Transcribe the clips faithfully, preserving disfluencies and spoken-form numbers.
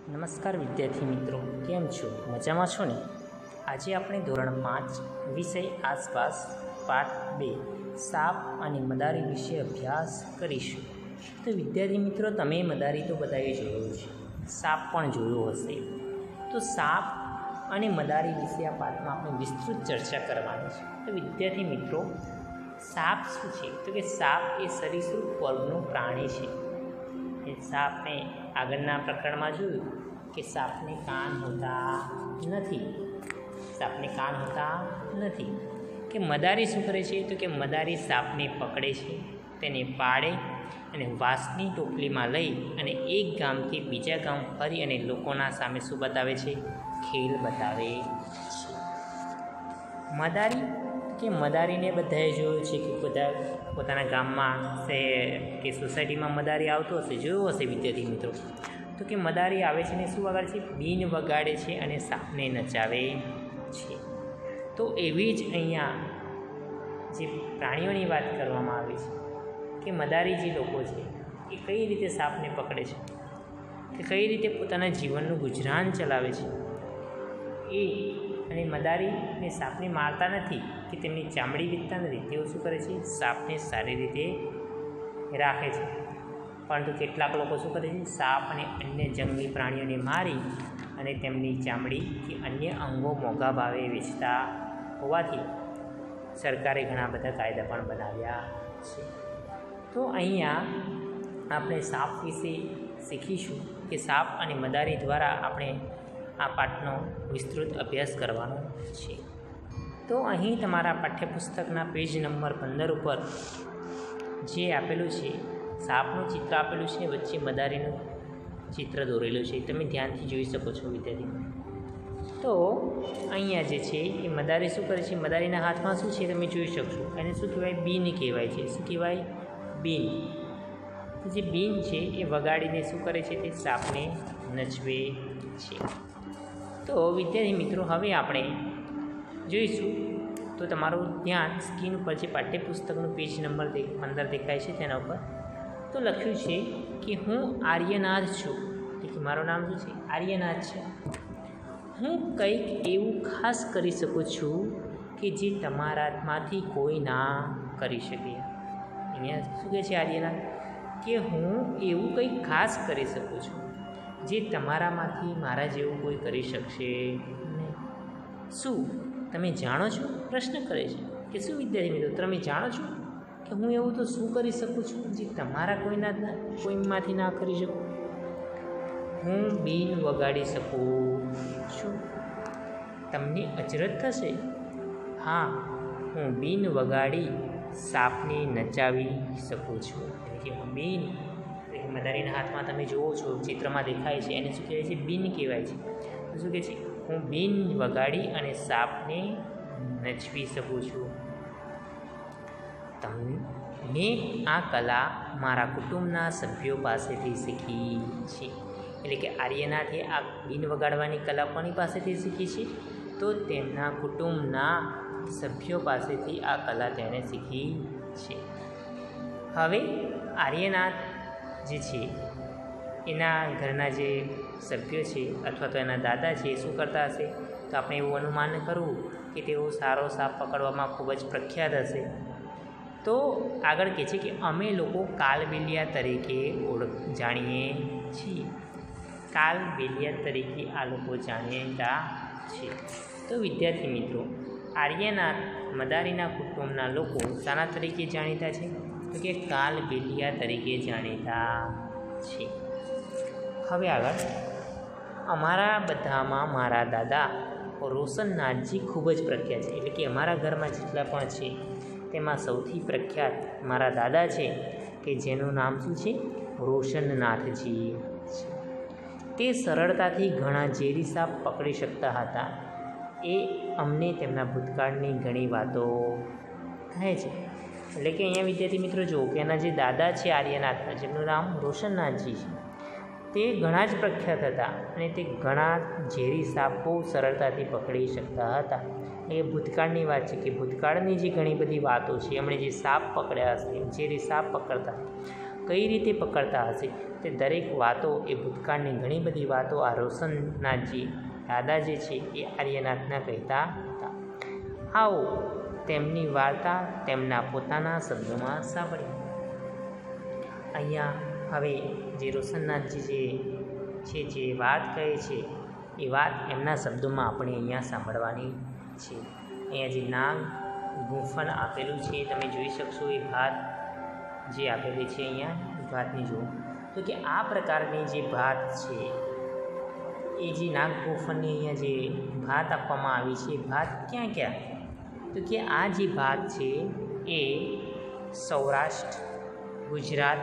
નમસ્કાર વિદ્યાર્થી મિત્રો, કેમ છો? મજામાં છો ને? આજે આપણે ધોરણ પાંચ વિષય આસપાસ પાઠ બે સાપ અને મદારી વિશે અભ્યાસ કરીશું. તો વિદ્યાર્થી મિત્રો, તમે મદારી તો બધાએ જોયું છે, સાપ પણ જોયો હશે. તો સાપ અને મદારી વિશે આ પાઠમાં આપણે વિસ્તૃત ચર્ચા કરવાની છે. તો વિદ્યાર્થી મિત્રો, સાપ શું છે? તો કે સાપ એ સરીસૃપ વર્ગનું પ્રાણી છે. એ સાપને આગળના પ્રકરણમાં જોયું કે સાપને કાન હોતા નથી સાપને કાન હોતા નથી કે મદારી શું કરે છે? તો કે મદારી સાપને પકડે છે, તેને પાડે અને વાંસની ટોપલીમાં લઈ અને એક ગામથી બીજા ગામ ફરી અને લોકોના સામે શું બતાવે છે? ખેલ બતાવે છે. મદારી કે મદારીને બધાએ જોયું છે કે બધા પોતાના ગામમાં છે કે સોસાયટીમાં મદારી આવતો હશે, જોયું હશે વિદ્યાર્થી મિત્રો. તો કે મદારી આવે છે ને શું વગાડે છે? બીન વગાડે છે અને સાપને નચાવે છે. તો એવી જ અહીંયા જે પ્રાણીઓની વાત કરવામાં આવી છે કે મદારી જે લોકો છે એ કઈ રીતે સાપને પકડે છે, કે કઈ રીતે પોતાના જીવનનું ગુજરાન ચલાવે છે એ. અને મદારીને સાપને મારતા નથી કે તેમની ચામડી વીકતા નથી, તેઓ શું કરે છે? સાપને સારી રીતે રાખે છે. પરંતુ કેટલાક લોકો શું કરે છે? સાપ અને અન્ય જંગલી પ્રાણીઓને મારી અને તેમની ચામડી કે અન્ય અંગો મોંઘા ભાવે વેચતા હોવાથી સરકારે ઘણા બધા કાયદા પણ બનાવ્યા છે. તો અહીંયા આપણે સાપ વિશે શીખીશું કે સાપ અને મદારી દ્વારા આપણે આ પાઠનો વિસ્તૃત અભ્યાસ કરવાનો છે. તો અહીં તમારા પાઠ્યપુસ્તકના પેજ નંબર પંદર ઉપર જે આપેલું છે, સાપનું ચિત્ર આપેલું છે, વચ્ચે મદારીનું ચિત્ર દોરેલું છે, તમે ધ્યાનથી જોઈ શકો છો વિદ્યાર્થી. તો અહીંયા જે છે એ મદારી શું કરે છે? મદારીના હાથમાં શું છે તમે જોઈ શકશો. એને શું કહેવાય? બીન કહેવાય છે. શું કહેવાય? બીન. જે બીન છે એ વગાડીને શું કરે છે? તે સાપને નચવે છે. તો વિદ્યાર્થી મિત્રો, હવે આપણે જોઈશું. તો તમારું ધ્યાન સ્ક્રીન ઉપર જે પાઠ્યપુસ્તકનું પેજ નંબર પંદર દેખાય છે તેના ઉપર તો લખ્યું છે કે હું આર્યનાથ છું. એટલે મારું નામ શું છે? આર્યનાથ છે. હું કંઈક એવું ખાસ કરી શકું છું કે જે તમારામાંથી કોઈ ના કરી શકે. અહીંયા શું કહે છે આર્યનાથ? કે હું એવું કંઈક ખાસ કરી શકું છું જે તમારામાંથી મારા જેવું કોઈ કરી શકશે નહીં. શું તમે જાણો છો? પ્રશ્ન કરે છે કે શું વિદ્યાર્થી મિત્રો, તમે જાણો છો કે હું એવું તો શું કરી શકું છું જે તમારા કોઈના કોઈમાંથી ના કરી શકું? હું બીન વગાડી શકું છું. તમને અચરજ થશે. હા, હું બીન વગાડી સાપને નચાવી શકું છું. એટલે કે હું બીન, મદારીના હાથમાં તમે જુઓ છો, ચિત્રમાં દેખાય છે, એને શું કહેવાય છે? બીન કહેવાય છે. શું કહે છે? હું બીન વગાડી અને સાપને નચવી શકું છું. તમને મેં આ કલા મારા કુટુંબના સભ્યો પાસેથી શીખી છે. એટલે કે આર્યનાથે આ બીન વગાડવાની કલા કોની પાસેથી શીખી છે? તો તેમના કુટુંબના સભ્યો પાસેથી આ કલા તેણે શીખી છે. હવે આર્યનાથ જે છે એના ઘરના જે સભ્યો છે અથવા તો એના દાદા છે એ શું કરતા હશે? તો આપણે એવું અનુમાન કરવું કે તેઓ સારો સાપ પકડવામાં ખૂબ જ પ્રખ્યાત હશે. તો આગળ કહે છે કે અમે લોકો કાલબેલિયા તરીકે ઓળખ જાણીએ છીએ. કાલબેલિયા તરીકે આ લોકો જાણીતા છે. તો વિદ્યાર્થી મિત્રો, આર્યનાથ મદારીના કુટુંબના લોકો શાના તરીકે જાણીતા છે? તો કે કાલબેલિયા તરીકે જાણીતા છે. હવે આગળ, અમારા બધામાં મારા દાદા રોશનનાથજી ખૂબ જ પ્રખ્યાત છે. એટલે કે અમારા ઘરમાં જેટલા પણ છે તેમાં સૌથી પ્રખ્યાત મારા દાદા છે કે જેનું નામ શું છે? રોશનનાથજી છે. તે સરળતાથી ઘણા ઝેરી સાપ પકડી શકતા હતા. એ અમને તેમના ભૂતકાળની ઘણી વાતો કહે છે. એટલે કે અહીંયા વિદ્યાર્થી મિત્રો જુઓ કે એના જે દાદા છે આર્યનાથના, જેમનું નામ રોશનનાથજી છે, તે ઘણા જ પ્રખ્યાત હતા અને તે ઘણા ઝેરી સાપ બહુ સરળતાથી પકડી શકતા હતા. એ ભૂતકાળની વાત છે કે ભૂતકાળની જે ઘણી બધી વાતો છે, એમણે જે સાપ પકડ્યા હશે, ઝેરી સાપ પકડતા, કઈ રીતે પકડતા હશે તે દરેક વાતો એ ભૂતકાળની ઘણી બધી વાતો આ રોશનનાથજી દાદા જે છે એ આર્યનાથના કહેતા હતા. આવો તેમની વાર્તા તેમના પોતાના શબ્દોમાં સાંભળીએ. અહીંયા હવે જે રોશનનાથજી જે છે જે વાત કહે છે એ વાત એમના શબ્દોમાં આપણે અહીંયા સાંભળવાની છે. અહીંયા જે નાગ ગુંફણ આપેલું છે તમે જોઈ શકશો એ ભાત જે આપેલી છે અહીંયા ભાતની જુઓ તો કે આ પ્રકારની જે ભાત છે એ જે નાગ ગુંફણની અહીંયા જે ભાત આપવામાં આવી છે એ ભાત ક્યાં ક્યાં તો કે આ જે ભાત છે એ સૌરાષ્ટ્ર, ગુજરાત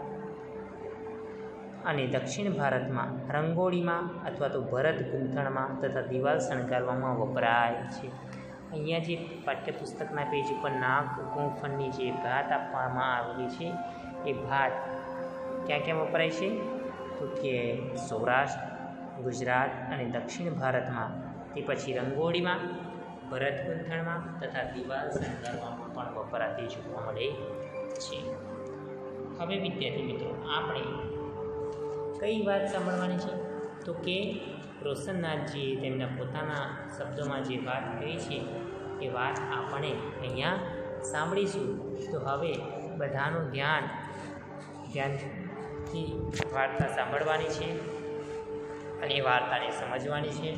અને દક્ષિણ ભારતમાં રંગોળીમાં અથવા તો ભરત ગૂંથણમાં તથા દિવાલ શણગારવામાં વપરાય છે. અહીંયા જે પાઠ્યપુસ્તકના પેજ ઉપર નાગ ગુંફણની જે ભાત આપવામાં આવેલી છે એ ભાત ક્યાં ક્યાં વપરાય છે તો કે સૌરાષ્ટ્ર, ગુજરાત અને દક્ષિણ ભારતમાં, તે પછી રંગોળીમાં, ભરત ગૂંથણમાં તથા દિવાલ શણગારવામાં પણ વપરાતી જોવા મળે છે. હવે વિદ્યાર્થી મિત્રો આપણે કઈ વાત સાંભળવાની છે તો કે રોશનનાથજીએ તેમના પોતાના શબ્દોમાં જે વાત કહી છે એ વાત આપણે અહીંયા સાંભળીશું. તો હવે બધાનું ધ્યાન ધ્યાનથી વાર્તા સાંભળવાની છે અને એ વાર્તાને સમજવાની છે.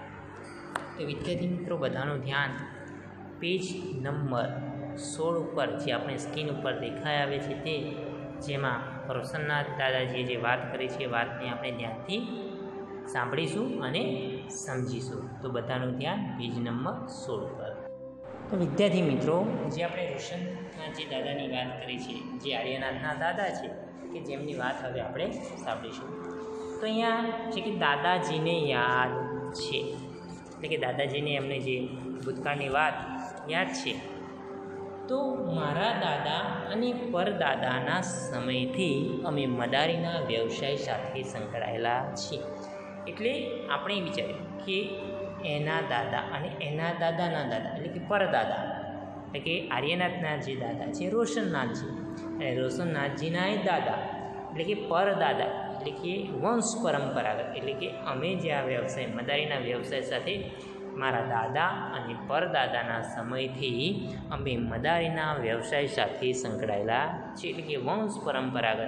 તો વિદ્યાર્થી મિત્રો બધાનું ધ્યાન પેજ નંબર સોળ ઉપર જે આપણે સ્ક્રીન ઉપર દેખાઈ આવે છે તે જેમાં રોશનનાથ દાદાજીએ જે વાત કરી છે એ વાતને આપણે ધ્યાનથી સાંભળીશું અને સમજીશું. તો બધાનું ધ્યાન પેજ નંબર સોળ પર. તો વિદ્યાર્થી મિત્રો જે આપણે રોશનનાથજી દાદાની વાત કરી છે જે આર્યનાથના દાદા છે કે જેમની વાત હવે આપણે સાંભળીશું. તો અહીંયા છે કે દાદાજીને યાદ છે એટલે કે દાદાજીને એમને જે ભૂતકાળની વાત યાદ છે. તો મારા દાદા અને પરદાદાના સમયથી અમે મદારીના વ્યવસાય સાથે સંકળાયેલા છીએ. એટલે આપણે વિચાર્યું કે એના દાદા અને એના દાદાના દાદા એટલે કે પરદાદા એટલે કે આર્યનાથના જે દાદા છે રોશનનાથજી અને રોશનનાથજીના એ દાદા એટલે કે પરદાદા એટલે કે વંશ પરંપરાગત એટલે કે અમે જે આ વ્યવસાય મદારીના વ્યવસાય સાથે મારા દાદા અને પરદાદાના સમયથી અમે મદારીના વ્યવસાય સાથે સંકળાયેલા છે એટલે કે વંશ પરંપરાગત.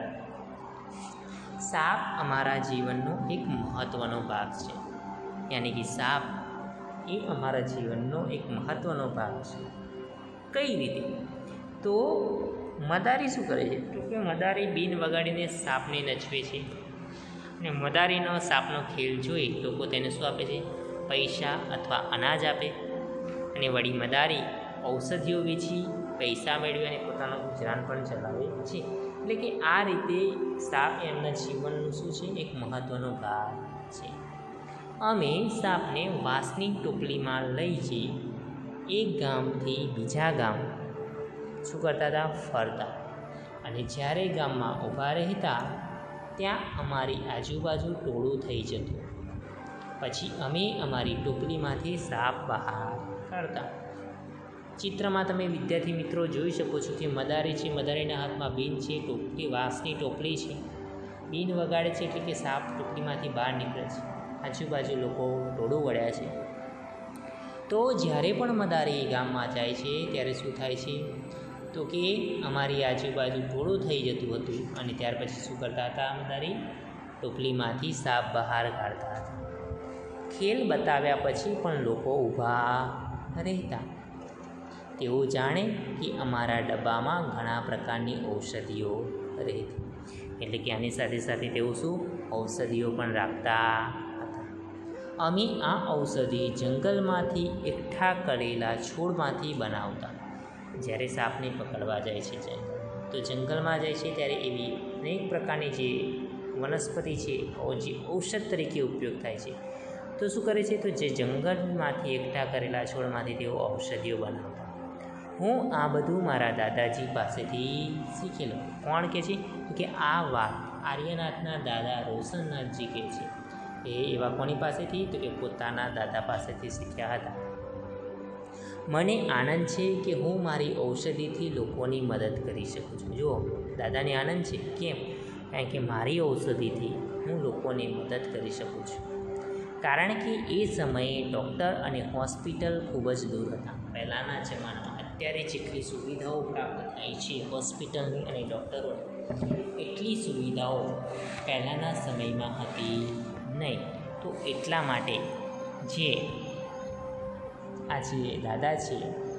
સાપ અમારા જીવનનો એક મહત્ત્વનો ભાગ છે. યાની કે સાપ એ અમારા જીવનનો એક મહત્ત્વનો ભાગ છે. કઈ રીતે તો મદારી શું કરે છે તો કે મદારી બીન વગાડીને સાપને નચવે છે અને મદારીનો સાપનો ખેલ જોઈ લોકો તેને શું આપે છે પૈસા અથવા અનાજ આપે અને વળી મદારી ઔષધિઓ વેચી પૈસા મેળવી અને પોતાનું ગુજરાન પણ ચલાવે છે. એટલે કે આ રીતે સાપ એમના જીવનનું શું છે એક મહત્ત્વનો ભાગ છે. અમે સાપને વાંસની ટોપલીમાં લઈ જઈ એક ગામથી બીજા ગામ શું કરતા હતા ફરતા અને જ્યારે ગામમાં ઊભા રહેતા ત્યાં અમારી આજુબાજુ ટોળું થઈ જતું. પછી અમે અમારી ટોપલીમાંથી સાપ બહાર કાઢતા. ચિત્રમાં તમે વિદ્યાર્થી મિત્રો જોઈ શકો છો કે મદારી છે, મદારીના હાથમાં બીન છે, ટોપલી વાંસની ટોપલી છે, બીન વગાડે છે એટલે કે સાપ ટોપલીમાંથી બહાર નીકળે છે. આજુબાજુ લોકો ટોળું વળ્યા છે. તો જ્યારે પણ મદારી ગામમાં જાય છે ત્યારે શું થાય છે તો કે અમારી આજુબાજુ ટોળું થઈ જતું હતું અને ત્યાર પછી શું કરતા હતા મદારી ટોપલીમાંથી સાપ બહાર કાઢતા હતા. ખેલ બતાવ્યા પછી પણ લોકો ઊભા રહેતા. તેઓ જાણે કે અમારા ડબ્બામાં ઘણા પ્રકારની ઔષધિઓ રહેતી એટલે કે આની સાથે સાથે તેઓ શું ઔષધિઓ પણ રાખતા હતા. અમે આ ઔષધિ જંગલમાંથી એકઠા કરેલા છોડમાંથી બનાવતા. જ્યારે સાપને પકડવા જાય છે જંગલ તો જંગલમાં જાય છે ત્યારે એવી અનેક પ્રકારની જે વનસ્પતિ છે જે ઔષધ તરીકે ઉપયોગ થાય છે તો શું કરે છે તો જે જંગલમાંથી એકઠા કરેલા છોડમાંથી તેઓ ઔષધિઓ બનાવતા. હું આ બધું મારા દાદાજી પાસેથી શીખેલો. કોણ કહે છે તો કે આ વાત આર્યનાથના દાદા રોશનનાથજી કહે છે. એ એવા કોની પાસેથી તો કે પોતાના દાદા પાસેથી શીખ્યા હતા. મને આનંદ છે કે હું મારી ઔષધિથી લોકોની મદદ કરી શકું છું. જુઓ દાદાને આનંદ છે. કેમ? કારણ કે મારી ઔષધિથી હું લોકોની મદદ કરી શકું છું. કારણ કે એ સમયે ડૉક્ટર અને હોસ્પિટલ ખૂબ જ દૂર હતા. પહેલાંના જમાનામાં અત્યારે જેટલી સુવિધાઓ પ્રાપ્ત થાય છે હોસ્પિટલની અને ડૉક્ટરોની, એટલી સુવિધાઓ પહેલાંના સમયમાં હતી નહીં. તો એટલા માટે જે આ જે દાદા છે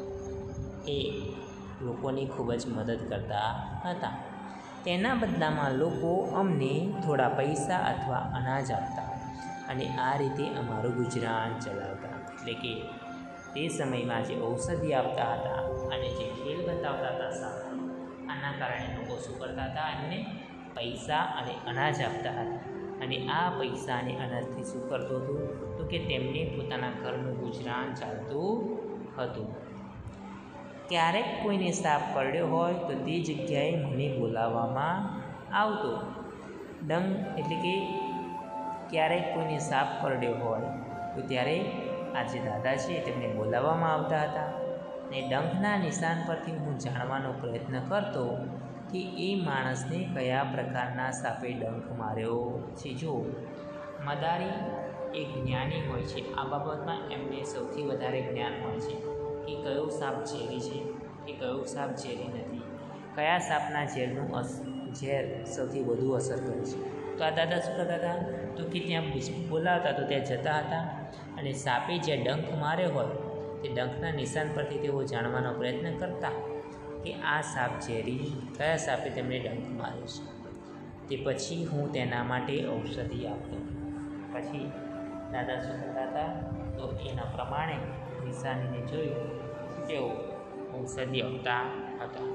એ લોકોની ખૂબ જ મદદ કરતા હતા. તેના બદલામાં લોકો અમને થોડા પૈસા અથવા અનાજ આપતા અને આ રીતે અમારું ગુજરાન ચલાવતા. એટલે કે તે સમયમાં જે ઔષધિ આપતા હતા અને જે ખેલ બતાવતા હતા સારા, આના કારણે લોકો શું કરતા હતા? એમને પૈસા અને અનાજ આપતા હતા. અને આ પૈસા અને અનાજથી શું કરતું હતું? તો કે તેમને પોતાના ઘરનું ગુજરાન ચાલતું હતું. ક્યારેક કોઈને સાપ કરડ્યો હોય તો તે જગ્યાએ મને બોલાવવામાં આવતો. ડંગ એટલે કે ક્યારેક કોઈને સાપ કરડ્યો હોય તો ત્યારે આ જે દાદા છે તેમને બોલાવવામાં આવતા હતા. અને ડંખના નિશાન પરથી હું જાણવાનો પ્રયત્ન કરતો કે એ માણસને કયા પ્રકારના સાપે ડંખ માર્યો છે. જો મદારી એક જ્ઞાની હોય છે, આ બાબતમાં એમને સૌથી વધારે જ્ઞાન હોય છે કે કયો સાપ ઝેરી છે કે કયો સાપ ઝેરી નથી, કયા સાપના ઝેરનું અસ ઝેર સૌથી વધુ અસર કરે છે. તો આ દાદા શું કરતા હતા? તો કે ત્યાં બોલાવતા તો ત્યાં જતા હતા અને સાપે જે ડંખ માર્યો હોય તે ડંખના નિશાન પરથી તેઓ જાણવાનો પ્રયત્ન કરતા કે આ સાપ ઝેરી, કયા સાપે તેમને ડંખ માર્યો છે. તે પછી હું તેના માટે ઔષધિ આપતો. પછી દાદા શું કરતા હતા? તો એના પ્રમાણે નિશાનીને જોઈ તેઓ ઔષધિ આપતા હતા.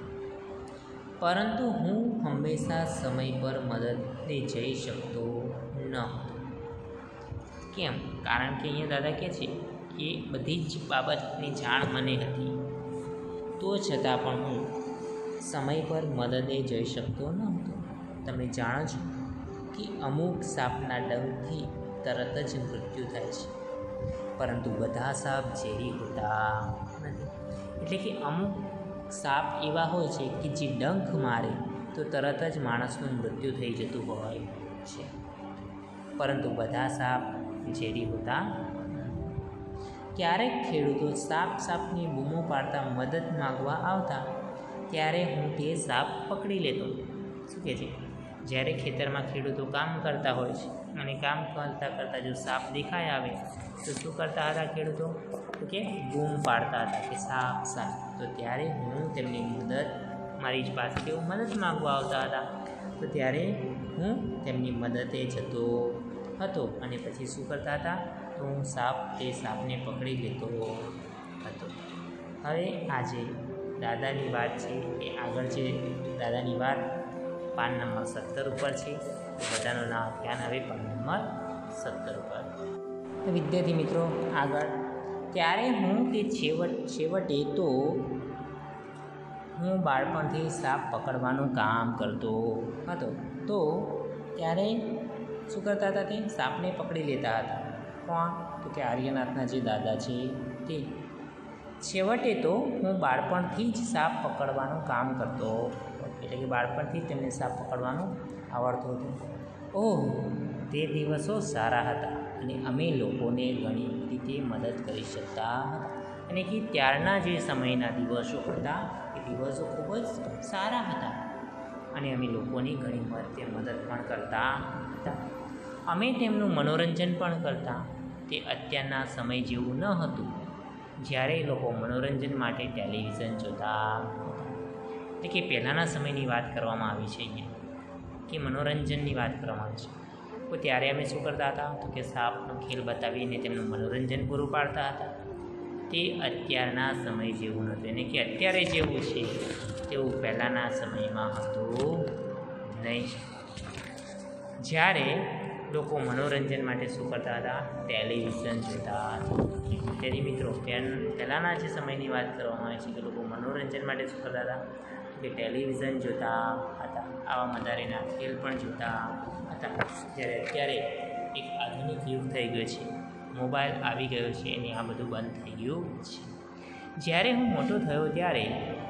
પરંતુ હું હંમેશા સમય પર મદદને જઈ શકતો ન હતો. કેમ? કારણ કે અહીંયા દાદા કહે છે કે બધી જ બાબતની જાણ મને હતી, તો છતાં પણ હું સમય પર મદદે જઈ શકતો ન હતો. તમે જાણો છો કે અમુક સાપના ડંખથી તરત જ મૃત્યુ થાય છે, પરંતુ બધા સાપ ઝેરી હોતા નથી. એટલે કે અમુક સાપ એવા હોય છે કે જે ડંખ મારે તો તરત જ માણસનું મૃત્યુ થઈ જતું હોય છે, પરંતુ બધા સાપ ઝેરી હોતા. ક્યારેક ખેડૂતો સાપ સાપની બૂમો પાડતા મદદ માગવા આવતા, ત્યારે હું તે સાપ પકડી લેતો. શું કહે છે? જ્યારે ખેતરમાં ખેડૂતો કામ કરતા હોય છે અને કામ કરતાં કરતાં જો સાપ દેખાય આવે તો શું કરતા હતા ખેડૂતો? તો કે બૂમ પાડતા હતા કે સાપ સાપ. તો ત્યારે હું તેમની મદદ, મારી જ પાસે તેઓ મદદ માગવા આવતા હતા, તો ત્યારે હું તેમની મદદે જતો હતો. અને પછી શું કરતા હતા? તો હું સાપ તે સાપને પકડી લેતો હતો. હવે આજે દાદાની વાત છે એ આગળ છે. દાદાની વાત પાન નંબર સત્તર ઉપર છે. બધાનું નામ ધ્યાન આવે પાન નંબર સત્તર ઉપર. તો વિદ્યાર્થી મિત્રો આગળ, ત્યારે હું તે છેવટ છેવટે તો હું બાળપણથી સાપ પકડવાનું કામ કરતો હતો. તો ત્યારે શું કરતા હતા? તે સાપને પકડી લેતા હતા. કોણ? તો કે આર્યનાથના જે દાદા છે તે. છેવટે તો હું બાળપણથી જ સાપ પકડવાનું કામ કરતો, એટલે કે બાળપણથી જ તેમને સાપ પકડવાનું આવડતું હતું. ઓહ, તે દિવસો સારા હતા અને અમે લોકોને ઘણી રીતે મદદ કરી શકતા હતા. અને કે ત્યારના જે સમયના દિવસો હતા એ દિવસો ખૂબ જ સારા હતા અને અમે લોકોની ઘણી મદદ મદદ પણ કરતા હતા. અમે તેમનું મનોરંજન પણ કરતા. તે અત્યારના સમય જેવું ન હતું જ્યારે લોકો મનોરંજન માટે ટેલિવિઝન જોતા હતા. એટલે કે પહેલાંના સમયની વાત કરવામાં આવી છે અહીંયા, કે મનોરંજનની વાત કરવામાં આવી છે. તો ત્યારે અમે શું કરતા હતા? તો કે સાપનો ખેલ બતાવીને તેમનું મનોરંજન પૂરું પાડતા હતા. તે અત્યારના સમય જેવું નહોતું, એને કે અત્યારે જેવું છે તેવું પહેલાંના સમયમાં હતું નહીં. જ્યારે લોકો મનોરંજન માટે શું કરતા હતા? ટેલિવિઝન જોતા હતા. તેથી મિત્રો પહેલાંના જે સમયની વાત કરવામાં આવે છે કે લોકો મનોરંજન માટે શું કરતા હતા? કે ટેલિવિઝન જોતા હતા, આવા મદારીના ખેલ પણ જોતા હતા. જ્યારે અત્યારે એક આધુનિક યુગ થઈ ગયો છે, મોબાઈલ આવી ગયો છે અને આ બધું બંધ થઈ ગયું છે. જ્યારે હું મોટો થયો ત્યારે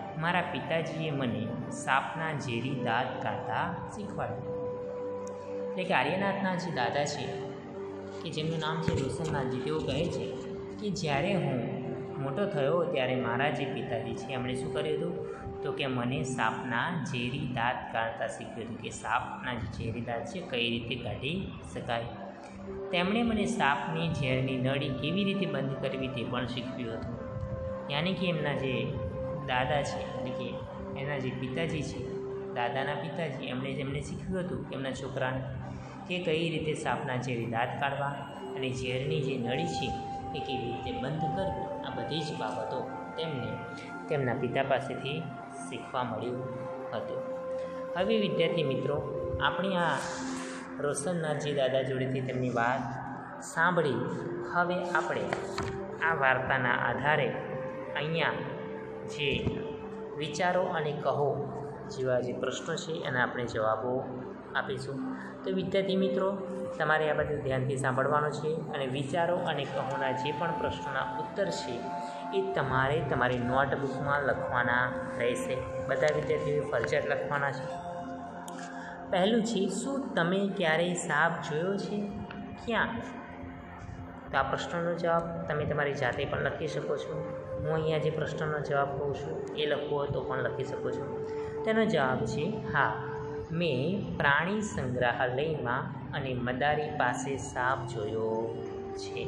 મારા પિતાજીએ મને સાપના ઝેરી દાંત કાઢતા શીખવાડ્યું. એટલે કે આર્યનાથના જે દાદા છે કે જેમનું નામ છે રોશનનાથજી, તેઓ કહે છે કે જ્યારે હું મોટો થયો ત્યારે મારા જે પિતાજી છે એમણે શું કર્યું હતું તો કે મને સાપના ઝેરી દાંત કાઢતા શીખ્યું હતું કે સાપના જે ઝેરી દાંત છે કઈ રીતે કાઢી શકાય. તેમણે મને સાપની ઝેરની નળી કેવી રીતે બંધ કરવી તે પણ શીખવ્યું હતું. યાની કે એમના જે દાદા છે એટલે કે એના જે પિતાજી છે, દાદાના પિતાજી, એમણે જેમને શીખ્યું હતું એમના છોકરાને કે કઈ રીતે સાપના ઝેરી દાંત કાઢવા અને ઝેરની જે નળી છે એ કેવી રીતે બંધ કરવી, આ બધી જ બાબતો તેમને તેમના પિતા પાસેથી શીખવા મળ્યું હતું. હવે વિદ્યાર્થી મિત્રો, આપણી આ રોશનનાથજી દાદા જોડેથી તેમની વાત સાંભળી. હવે આપણે આ વાર્તાના આધારે અહીંયા જે વિચારો અને કહો જેવા જે પ્રશ્નો છે એના આપણે જવાબો આપીશું. તો વિદ્યાર્થી મિત્રો, તમારે આ બધું ધ્યાનથી સાંભળવાનું છે અને વિચારો અને કહોના જે પણ પ્રશ્નોના ઉત્તર છે એ તમારે તમારી નોટબુકમાં લખવાના રહેશે. બધા વિદ્યાર્થીઓએ ફરજિયાત લખવાના છે. પહેલું છે, શું તમે ક્યારેય સાપ જોયો છે? ક્યાં? તો આ પ્રશ્નનો જવાબ તમે તમારી જાતે પણ લખી શકો છો. હું અહીંયા જે પ્રશ્નનો જવાબ કહું છું એ લખવો હોય તો પણ લખી શકો છો. તેનો જવાબ છે હા, મેં પ્રાણી સંગ્રહાલયમાં અને મદારી પાસે સાપ જોયો છે.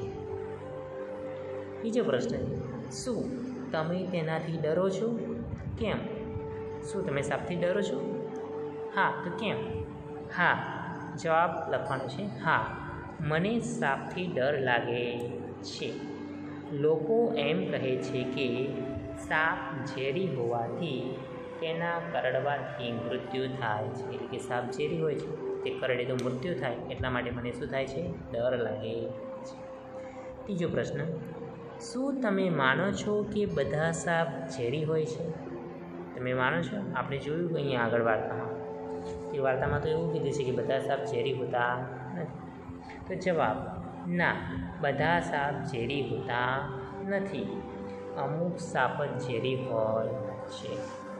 બીજો પ્રશ્ન છે, શું તમે તેનાથી ડરો છો? કેમ? શું તમે સાપથી ડરો છો? હા, તો કેમ? હા, જવાબ લખવાનો છે હા, મને સાપથી ડર લાગે છે. લોકો એમ કહે છે કે સાપ ઝેરી હોવાથી તેના કરડવાથી મૃત્યુ થાય છે. એટલે કે સાપ ઝેરી હોય છે, તે કરડે તો મૃત્યુ થાય, એટલા માટે મને શું થાય છે? ડર લાગે છે. ત્રીજો પ્રશ્ન, શું તમે માનો છો કે બધા સાપ ઝેરી હોય છે? તમે માનો છો? આપણે જોયું અહીંયા આગળ વાર્તામાં, એ વાર્તામાં તો એવું કીધું છે કે બધા સાપ ઝેરી હોતા નથી. તો જવાબ, ના, બધા સાપ ઝેરી હોતા નથી. અમુક સાપ જ ઝેરી હોય છે.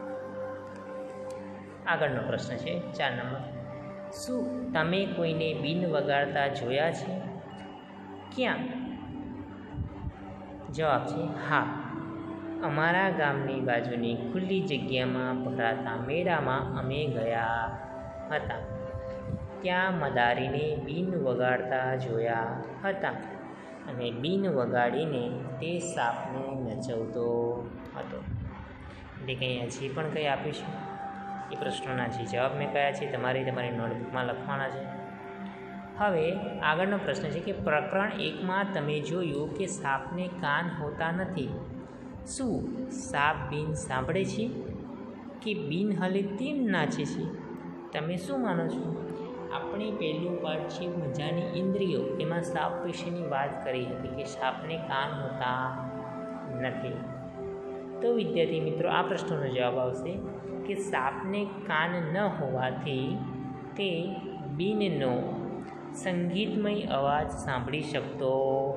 આગળનો પ્રશ્ન છે ચાર નંબર, શું તમે કોઈને બિન વગાડતા જોયા છે? ક્યાં? જવાબ છે હા, અમારા ગામની બાજુની ખુલ્લી જગ્યામાં ભરાતા મેળામાં અમે ગયા હતા. ત્યાં મદારીને બિન વગાડતા જોયા હતા અને બિન વગાડીને તે સાપને નચવતો હતો. એટલે કે અહીંયા જે પણ કંઈ આપ્યું છે એ પ્રશ્નોના જે જવાબ મેં કયા છે તમારે તમારી નોટબુકમાં લખવાના છે. હવે આગળનો પ્રશ્ન છે કે પ્રકરણ એકમાં તમે જોયું કે સાપને કાન હોતા નથી. શું સાપ બિન સાંભળે છે કે બિન હલે તેમ નાચે છે? તમે શું માનો છો? આપણે પહેલું પાઠ છે મજાની ઇન્દ્રિયો, એમાં સાપ વિશેની વાત કરી હતી કે સાપને કાન હોતા નથી. તો વિદ્યાર્થી મિત્રો, આ પ્રશ્નનો જવાબ આવશે કે સાપને કાન ન હોવાથી તે બિનનો સંગીતમય અવાજ સાંભળી શકતો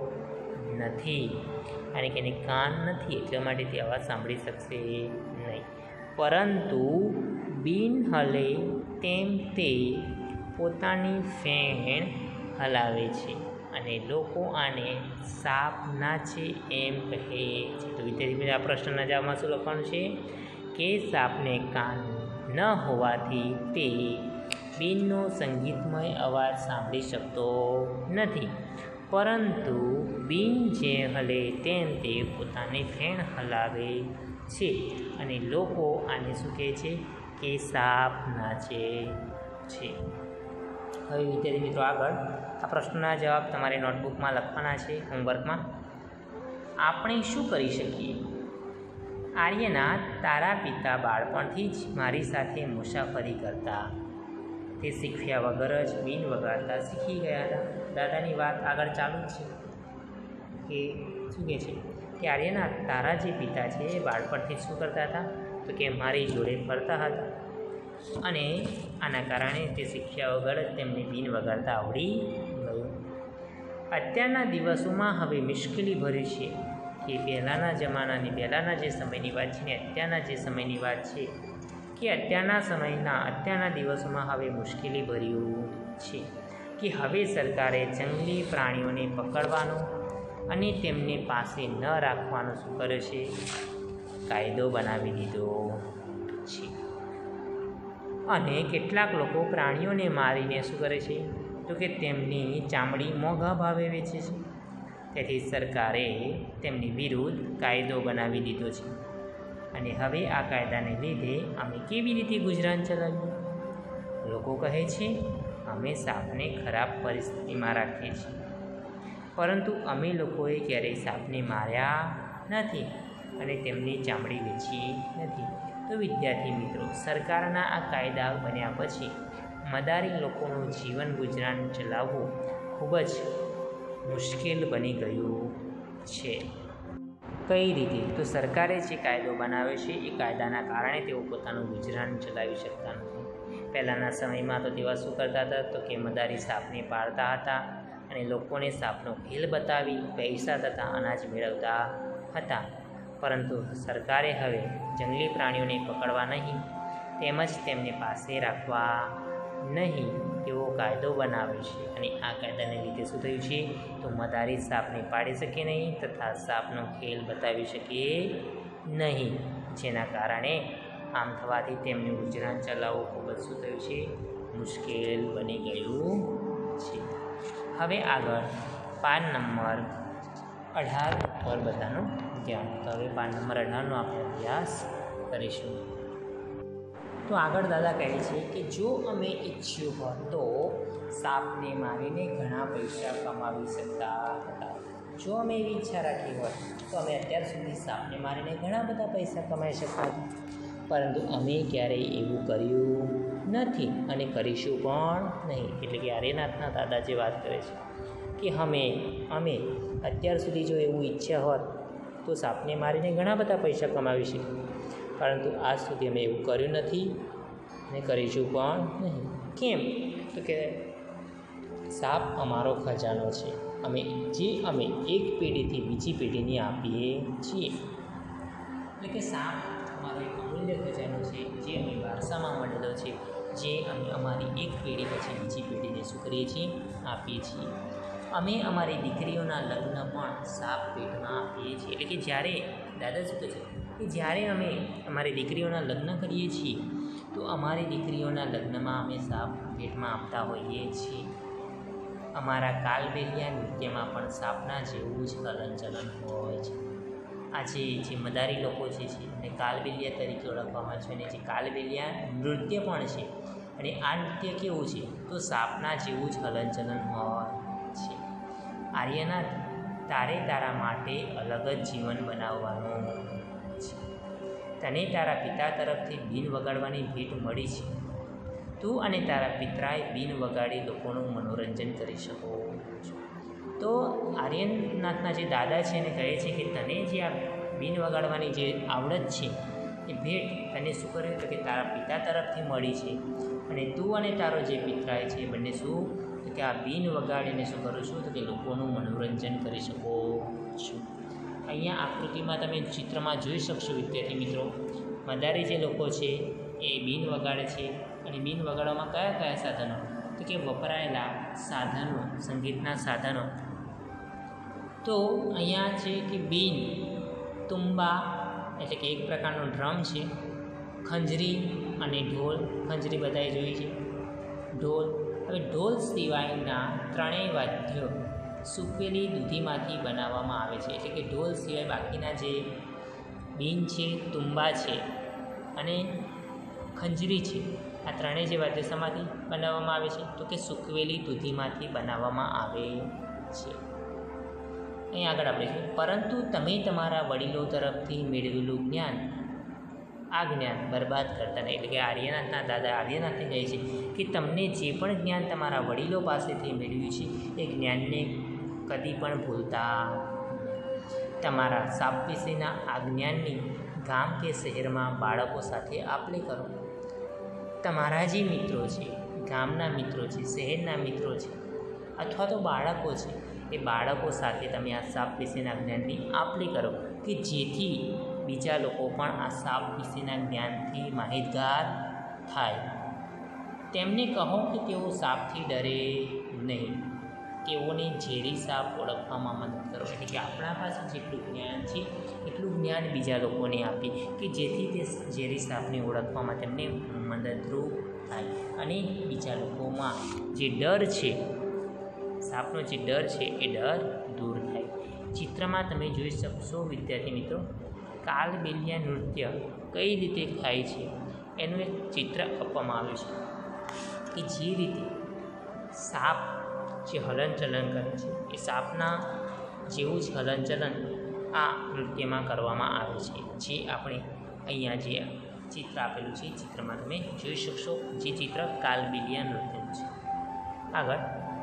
નથી. અને કે એને કાન નથી એટલા માટે તે અવાજ સાંભળી શકશે નહીં. પરંતુ બિન હલે તેમ તે પોતાની ફેણ હલાવે છે અને લોકો આને સાપ નાચે એમ કહે છે. તો વિદ્યાર્થી આ પ્રશ્નના જવાબમાં શું લખવાનું છે કે સાપને કાન ન હોવાથી તે બિનનો સંગીતમય અવાજ સાંભળી શકતો નથી, પરંતુ બિન જે હલે તેમ તે પોતાની ફેણ હલાવે છે અને લોકો આને શું કહે છે કે સાપ નાચે છે. હવે વિદ્યાર્થી મિત્રો, આગળ આ પ્રશ્નના જવાબ તમારે નોટબુકમાં લખવાના છે હોમવર્કમાં. આપણે શું કરી શકીએ? આર્યનાથ, તારા પિતા બાળપણથી જ મારી સાથે મુસાફરી કરતા. તે શીખ્યા વગર જ બિન વગાડતા શીખી ગયા હતા. દાદાની વાત આગળ ચાલુ જ છે કે શું કહે છે કે આર્યનાથ, તારા જે પિતા છે એ બાળપણથી શું કરતા હતા? તો કે મારી જોડે ફરતા હતા અને આના કારણે તે શીખ્યા વગર જ તેમને બિન વગાડતા આવડી ગયું. અત્યારના દિવસોમાં હવે મુશ્કેલી ભર્યું છે કે પહેલાંના જમાનાની પહેલાંના જે સમયની વાત છે ને અત્યારના જે સમયની વાત છે કે અત્યારના સમયના અત્યારના દિવસોમાં હવે મુશ્કેલી ભર્યું છે કે હવે સરકારે જંગલી પ્રાણીઓને પકડવાનો અને તેમને પાસે ન રાખવાનો શું કર્યો છે, કાયદો બનાવી દીધો છે. અને કેટલાક લોકો પ્રાણીઓને મારીને શું કરે છે, તો કે તેમની ચામડી મોંઘા ભાવે વેચે છે. તેથી સરકારે તેમની વિરુદ્ધ કાયદો બનાવી દીધો છે. અને હવે આ કાયદાને લીધે અમે કેવી રીતે ગુજરાન ચલાવ્યું? લોકો કહે છે અમે સાપને ખરાબ પરિસ્થિતિમાં રાખીએ છીએ, પરંતુ અમે લોકોએ ક્યારેય સાપને માર્યા નથી અને તેમની ચામડી વેચી નથી. તો વિદ્યાર્થી મિત્રો, સરકારના આ કાયદા બન્યા પછી મદારી લોકોનું જીવન ગુજરાન ચલાવવું ખૂબ જ મુશ્કેલ બની ગયું છે. કઈ રીતે? તો સરકારે જે કાયદો બનાવ્યો છે એ કાયદાના કારણે તેઓ પોતાનું ગુજરાન ચલાવી શકતા નથી. પહેલાંના સમયમાં તો તેવા શું કરતા હતા, તો કે મદારી સાપને પાળતા હતા અને લોકોને સાપનો ખેલ બતાવી પૈસા તથા અનાજ મેળવતા હતા. પરંતુ સરકારે હવે જંગલી પ્રાણીઓને પકડવા નહીં તેમજ તેમને પાસે રાખવા નહીં તેવો કાયદો બનાવ્યો છે. અને આ કાયદાને લીધે શું થયું છે, તો મદારી સાપને પાડી શકે નહીં તથા સાપનો ખેલ બતાવી શકે નહીં, જેના કારણે આમ થવાથી તેમનું ગુજરાન ચલાવવું ખૂબ જ શું થયું છે, મુશ્કેલ બની ગયું છે. હવે આગળ પાન નંબર અઢાર પર બધાનું ધ્યાન. તો હવે પાન નંબર અઢારનો આપણે અભ્યાસ કરીશું. તો આગળ દાદા કહે છે કે જો અમે ઈચ્છ્યું હોત તો સાપને મારીને ઘણા પૈસા કમાવી શકતા હતા. જો અમે એવી ઈચ્છા રાખી હોત તો અમે અત્યાર સુધી સાપને મારીને ઘણા બધા પૈસા કમાઈ શકતા હતા, પરંતુ અમે ક્યારેય એવું કર્યું નથી અને કરીશું પણ નહીં. એટલે કે આર્યનાથના દાદા જે વાત કરે છે કે અમે અમે અત્યાર સુધી જો એવું ઈચ્છા હોત તો સાપને મારીને ઘણા બધા પૈસા કમાવી શકીએ, પરંતુ આજ સુધી અમે એવું કર્યું નથી અને કરીશું પણ નહીં. કેમ? તો કે સાપ અમારો ખજાનો છે, અમે જે અમે એક પેઢીથી બીજી પેઢીને આપીએ છીએ. એટલે કે સાપ અમારો એક અમૂલ્ય ખજાનો છે જે અમે વારસામાં મળેલો છે, જે અમે અમારી એક પેઢી પછી બીજી પેઢીને શું કરીએ છીએ, આપીએ છીએ. અમે અમારી દીકરીઓના લગ્ન પણ સાપ પેટમાં આપીએ છીએ. એટલે કે જ્યારે દાદા શું કહે છે કે જ્યારે અમે અમારી દીકરીઓના લગ્ન કરીએ છીએ તો અમારી દીકરીઓના લગ્નમાં અમે સાપ પેટમાં આપતા હોઈએ છીએ. અમારા કાલબેલિયા નૃત્યમાં પણ સાપના જેવું જ હલનચલન હોય છે. આજે જે મદારી લોકો જે છે એને કાલબેલિયા તરીકે ઓળખવામાં છે અને જે કાલબેલિયા નૃત્ય પણ છે. અને આ નૃત્ય કેવું છે, તો સાપના જેવું જ હલનચલન હોય છે. આર્યનાથ, તારે તારા માટે અલગ જ જીવન બનાવવાનું છે. તને તારા પિતા તરફથી બીન વગાડવાની ભેટ મળી છે. તું અને તારા પિતરાએ બીન વગાડી લોકોનું મનોરંજન કરી શકો છો. તો આર્યનાથના જે દાદા છે એને કહે છે કે તને જે આ બીન વગાડવાની જે આવડત છે એ ભેટ તને શું કર્યું, તો કે તારા પિતા તરફથી મળી છે. અને તું અને તારો જે પિતરાય છે એ બંને શું, તો કે આ બીન વગાડીને શું કરું છું, તો કે લોકોનું મનોરંજન કરી શકો છો. અહીંયા આકૃતિમાં તમે ચિત્રમાં જોઈ શકશો વિદ્યાર્થી મિત્રો, મદારી જે લોકો છે એ બીન વગાડે છે. અને બીન વગાડવામાં કયા કયા સાધનો, તો કે વપરાયેલા સાધનો, સંગીતના સાધનો. તો અહીંયા છે કે બીન, તુંબા એટલે કે એક પ્રકારનો ડ્રમ છે, ખંજરી અને ઢોલ. ખંજરી બધાએ જોઈ છે, ઢોલ. હવે ઢોલ સિવાયના ત્રણેય વાદ્યો સૂકવેલી દૂધીમાંથી બનાવવામાં આવે છે. એટલે કે ઢોલ સિવાય બાકીના જે બીન છે, તુંબા છે અને ખંજરી છે, આ ત્રણેય જે વાદ્ય શેમાંથી બનાવવામાં આવે છે, તો કે સૂકવેલી દૂધીમાંથી બનાવવામાં આવે છે. અહીં આગળ આપણે જોઈએ, પરંતુ તમે તમારા વડીલો તરફથી મેળવેલું જ્ઞાન આ જ્ઞાન બરબાદ કરતા નહીં. એટલે કે આર્યનાથના દાદા આર્યનાથને કહે છે કે તમને જે પણ જ્ઞાન તમારા વડીલો પાસેથી મેળવ્યું છે એ જ્ઞાનને કદી પણ ભૂલતા. તમારા સાપ વિશેના આ જ્ઞાનની ગામ કે શહેરમાં બાળકો સાથે આપ-લે કરો. તમારા જે મિત્રો છે, ગામના મિત્રો છે, શહેરના મિત્રો છે, અથવા તો બાળકો છે એ બાળકો સાથે તમે આ સાપ વિશેના જ્ઞાનની આપ-લે કરો કે જેથી બીજા લોકો પણ આ સાપ વિશેના જ્ઞાનથી માહિતગાર થાય. તેમને કહો કે તેઓ સાપથી ડરે નહીં. તેઓને ઝેરી સાપ ઓળખવામાં મદદ કરો. એટલે કે આપણા પાસે જેટલું જ્ઞાન છે એટલું જ્ઞાન બીજા લોકોને આપી કે જેથી તે ઝેરી સાપને ઓળખવામાં તેમને મદદરૂપ થાય અને બીજા લોકોમાં જે ડર છે, સાપનો જે ડર છે એ ડર દૂર થાય. ચિત્રમાં તમે જોઈ શકશો વિદ્યાર્થી મિત્રો, કાલબેલિયા નૃત્ય કઈ રીતે થાય છે એનું એક ચિત્ર આપવામાં આવ્યું છે કે જે રીતે સાપ જે હલનચલન કરે છે એ સાપના જેવું જ હલનચલન આ નૃત્યમાં કરવામાં આવે છે. જે આપણે અહીંયા જે ચિત્ર આપેલું છે ચિત્રમાં તમે જોઈ શકશો, જે ચિત્ર કાલબેલિયા નૃત્યનું છે. આગળ,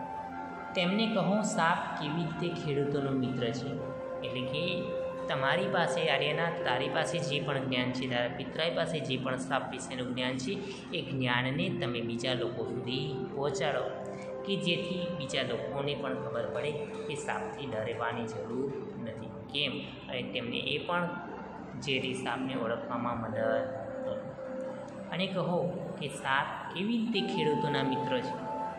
તેમને કહો સાપ કેવી રીતે ખેડૂતોનો મિત્ર છે. એટલે કે તમારી પાસે આર્યનાથ, તારી પાસે જે પણ જ્ઞાન છે, તારા પિતરાઈ પાસે જે પણ સાપ વિશેનું જ્ઞાન છે એ જ્ઞાનને તમે બીજા લોકો સુધી પહોંચાડો કે જેથી બીજા લોકોને પણ ખબર પડે કે સાપથી ડરવાની જરૂર નથી. કેમ? અને તેમને એ પણ ઝેરી સાપને ઓળખવામાં મદદ કરો. અને કહો કે સાપ કેવી રીતે ખેડૂતોના મિત્ર છે.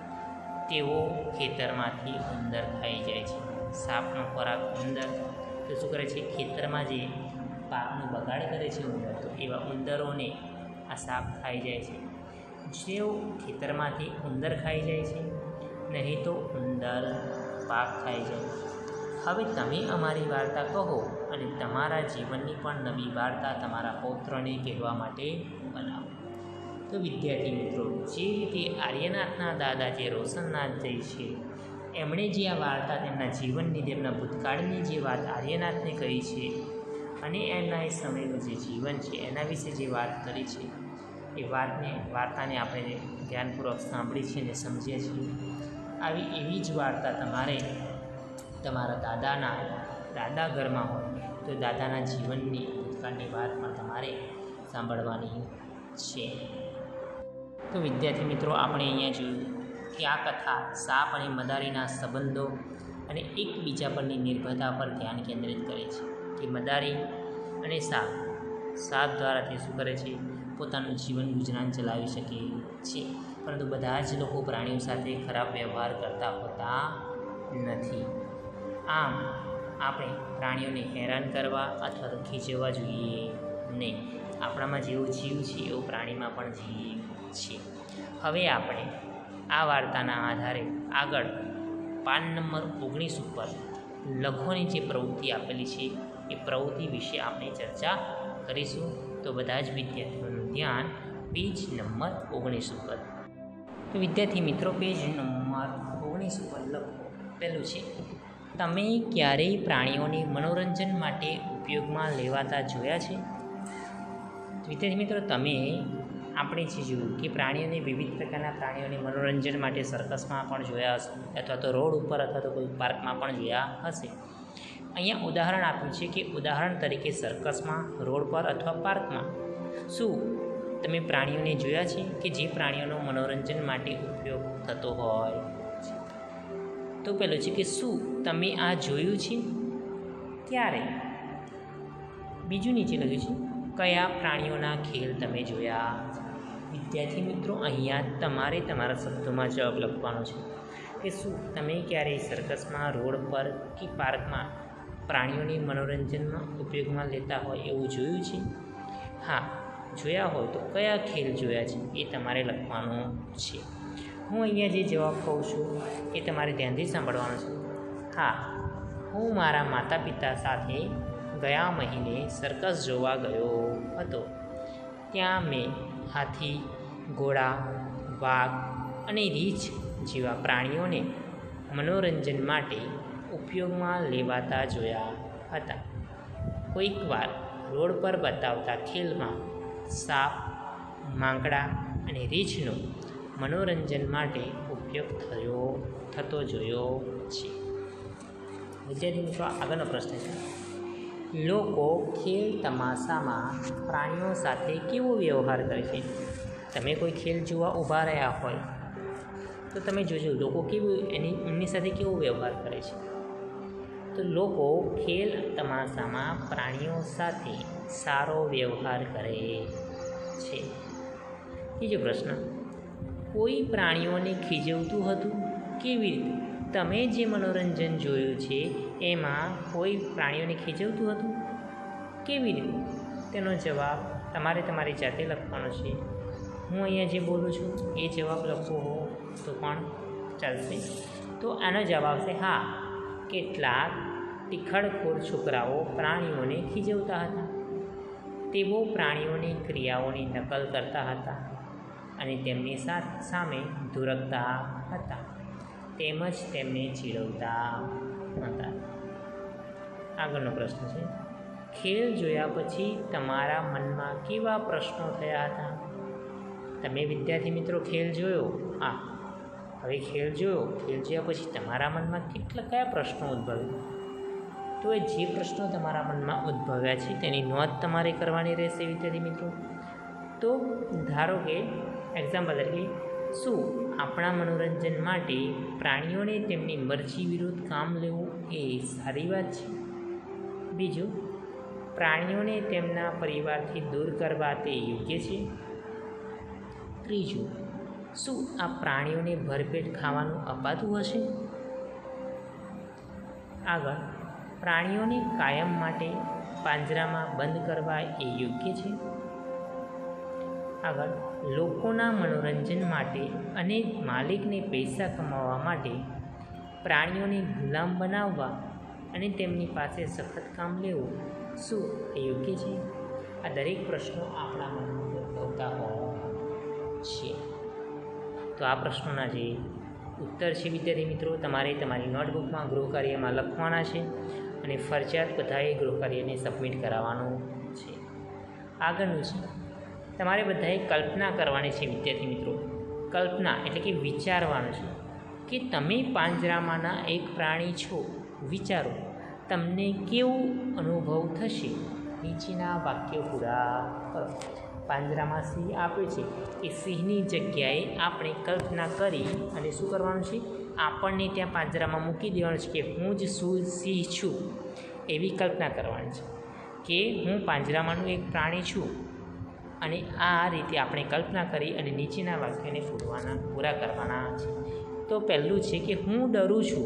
તેઓ ખેતરમાંથી ઉંદર ખાઈ જાય છે. સાપનો ખોરાક ઉંદર તો શું કરે છે, ખેતરમાં જે પાકનો બગાડ કરે છે ઉંદર, તો એવા ઉંદરોને આ સાપ ખાઈ જાય છે. જેઓ ખેતરમાંથી ઉંદર ખાઈ જાય છે, નહીં તો ઉંદર પાક ખાઈ જાય. હવે તમે અમારી વાર્તા કહો અને તમારા જીવનની પણ નવી વાર્તા તમારા પૌત્રને કહેવા માટે બનાવો. તો વિદ્યાર્થી મિત્રો, જે રીતે આર્યનાથના દાદા જે રોશનનાથજી છે એમણે જે આ વાર્તા તેમના જીવનની, તેમના ભૂતકાળની જે વાત આર્યનાથને કહી છે અને એમના એ સમયનું જે જીવન છે એના વિશે જે વાત કરી છે એ વાતને વાર્તાને આપણે ધ્યાનપૂર્વક સાંભળી છે અને સમજીએ છીએ. આવી એવી જ વાર્તા તમારે તમારા દાદાના દાદા ઘરમાં હોય તો દાદાના જીવનની ભૂતકાળની વાત પણ તમારે સાંભળવાની છે. તો વિદ્યાર્થી મિત્રો, આપણે અહીંયા જોયું કે આ કથા સાપ અને મદારીના સંબંધો અને એકબીજા પરની નિર્ભરતા પર ધ્યાન કેન્દ્રિત કરે છે કે મદારી અને સાપ સાપ દ્વારા તે શું કરે છે, પોતાનું જીવન ગુજરાન ચલાવી શકે છે. પરંતુ બધા જ લોકો પ્રાણીઓ સાથે ખરાબ વ્યવહાર કરતા હોતા નથી. આમ આપણે પ્રાણીઓને હેરાન કરવા અથવા તો ખીજવવા જોઈએ નહીં. આપણામાં જેવો જીવ છે એવો પ્રાણીમાં પણ જીવ છે. હવે આપણે આ વાર્તાના આધારે આગળ પાન નંબર ઓગણીસ ઉપર લખોની જે પ્રવૃત્તિ આપેલી છે એ પ્રવૃત્તિ વિશે આપણે ચર્ચા કરીશું. તો બધા જ વિદ્યાર્થીઓનું ધ્યાન પેજ નંબર ઓગણીસ ઉપર. તો વિદ્યાર્થી મિત્રો, પેજ નંબર ઓગણીસ ઉપર લખો. પહેલું છે, તમે ક્યારેય પ્રાણીઓને મનોરંજન માટે ઉપયોગમાં લેવાતા જોયા છે. વિદ્યાર્થી મિત્રો, તમે આપણે જે જોયું કે પ્રાણીઓને વિવિધ પ્રકારના પ્રાણીઓને મનોરંજન માટે સર્કસમાં પણ જોયા હશે અથવા તો રોડ ઉપર અથવા તો કોઈ પાર્કમાં પણ જોયા હશે. અહીંયા ઉદાહરણ આપ્યું છે કે ઉદાહરણ તરીકે સર્કસમાં, રોડ પર અથવા પાર્કમાં શું તમે પ્રાણીઓને જોયા છે કે જે પ્રાણીઓનો મનોરંજન માટે ઉપયોગ થતો હોય? તો પહેલું છે કે શું તમે આ જોયું છે, ક્યારે? બીજું નીચે લખ્યું છે, કયા પ્રાણીઓના ખેલ તમે જોયા? વિદ્યાર્થી મિત્રો, અહીંયા તમારે તમારા શબ્દોમાં જવાબ લખવાનો છે કે શું તમે ક્યારેય સર્કસમાં, રોડ પર કે પાર્કમાં પ્રાણીઓને મનોરંજનમાં ઉપયોગમાં લેતા હોય એવું જોયું છે? હા, જોયા હોય તો કયા ખેલ જોયા છે એ તમારે લખવાનું છે. હું અહીંયા જે જવાબ કહું છું એ તમારે ધ્યાનથી સાંભળવાનો છે. હા, હું મારા માતા પિતા સાથે ગયા મહિને સર્કસ જોવા ગયો હતો. ત્યાં મેં હાથી, ઘોડા, વાઘ અને રીંછ જેવા પ્રાણીઓને મનોરંજન માટે ઉપયોગમાં લેવાતા જોયા હતા. કોઈક વાર રોડ પર બતાવતા ખેલમાં સાપ, માંકડા અને રીંછનો મનોરંજન માટે ઉપયોગ થયો થતો જોયો છે. વિદ્યાર્થી મિત્રો, આગળનો પ્રશ્ન છે, લોકો ખેલ તમાશામાં પ્રાણીઓ સાથે કેવો વ્યવહાર કરે છે? તમે કોઈ ખેલ જોવા ઊભા રહ્યા હોય તો તમે જોજો લોકો કેવું એની એમની સાથે કેવો વ્યવહાર કરે છે. તો લોકો ખેલ તમાશામાં પ્રાણીઓ સાથે સારો વ્યવહાર કરે છે. બીજો પ્રશ્ન, કોઈ પ્રાણીઓને ખીજવતું હતું? કેવી રીતે? તમે જે મનોરંજન જોયું છે એમાં કોઈ પ્રાણીઓને ખીજવતું હતું? કેવી રીતે? તેનો જવાબ તમારે તમારી જાતે લખવાનો છે. હું અહીંયા જે બોલું છું એ જવાબ લખવો હો તો પણ ચાલશે. તો આનો જવાબ આવશે હા. કેટલાક ટીખળખોર છોકરાઓ પ્રાણીઓને ખીજવતા હતા. તેઓ પ્રાણીઓની ક્રિયાઓની નકલ કરતા હતા અને તેમની સામે ધુરકતા હતા, તેમજ તેમને ચીડવતા હતા. આગળનો પ્રશ્ન છે, ખેલ જોયા પછી તમારા મનમાં કેવા પ્રશ્નો થયા હતા? તમે વિદ્યાર્થી મિત્રો ખેલ જોયો, હા હવે ખેલ જોયો, ખેલ જોયા પછી તમારા મનમાં કેટલા કયા પ્રશ્નો ઉદ્ભવ્યા? તો એ જે પ્રશ્નો તમારા મનમાં ઉદ્ભવ્યા છે તેની નોંધ તમારે કરવાની રહેશે વિદ્યાર્થી મિત્રો. તો ધારો કે એક્ઝામ્પલ તરીકે, શું આપણા મનોરંજન માટે પ્રાણીઓને તેમની મરજી વિરુદ્ધ કામ લેવું એ સારી વાત છે? બીજું, પ્રાણીઓને તેમના પરિવારથી દૂર કરવા તે યોગ્ય છે? ત્રીજું, શું આ પ્રાણીઓને ભરપેટ ખાવાનું અપાતું હશે? આગળ, પ્રાણીઓને કાયમ માટે પાંજરામાં બંધ કરવા એ યોગ્ય છે? આગળ, લોકોના મનોરંજન માટે અને માલિકને પૈસા કમાવવા માટે પ્રાણીઓને ગુલામ બનાવવા અને તેમની પાસે સખત કામ લેવું શું એ યોગ્ય છે? આ દરેક પ્રશ્નો આપણા મનમાં ઉદ્ભવતા હોય છે. તો આ પ્રશ્નોના જે ઉત્તર છે વિદ્યાર્થી મિત્રો તમારે તમારી નોટબુકમાં ગૃહકાર્યમાં લખવાના છે અને ફરજિયાત બધાએ ગૃહકાર્યને સબમિટ કરાવવાનું છે. આગળનું છે, તમારે બધાએ કલ્પના કરવાની છે વિદ્યાર્થી મિત્રો. કલ્પના એટલે કે વિચારવાનું છે કે તમે પાંજરામાંના એક પ્રાણી છો. વિચારો તમને કેવું અનુભવ થશે. નીચેના વાક્યો પૂરા કરો. પાંજરામાં સિંહ આપે છે એ સિંહની જગ્યાએ આપણે કલ્પના કરી અને શું કરવાનું છે, આપણને ત્યાં પાંજરામાં મૂકી દેવાનું છે કે હું જ શું સિંહ છું એવી કલ્પના કરવાની છે કે હું પાંજરામાંનું એક પ્રાણી છું. અને આ રીતે આપણે કલ્પના કરી અને નીચેના વાક્યોને પૂરવાના પૂરા કરવાના છે. તો પહેલું છે કે હું ડરું છું.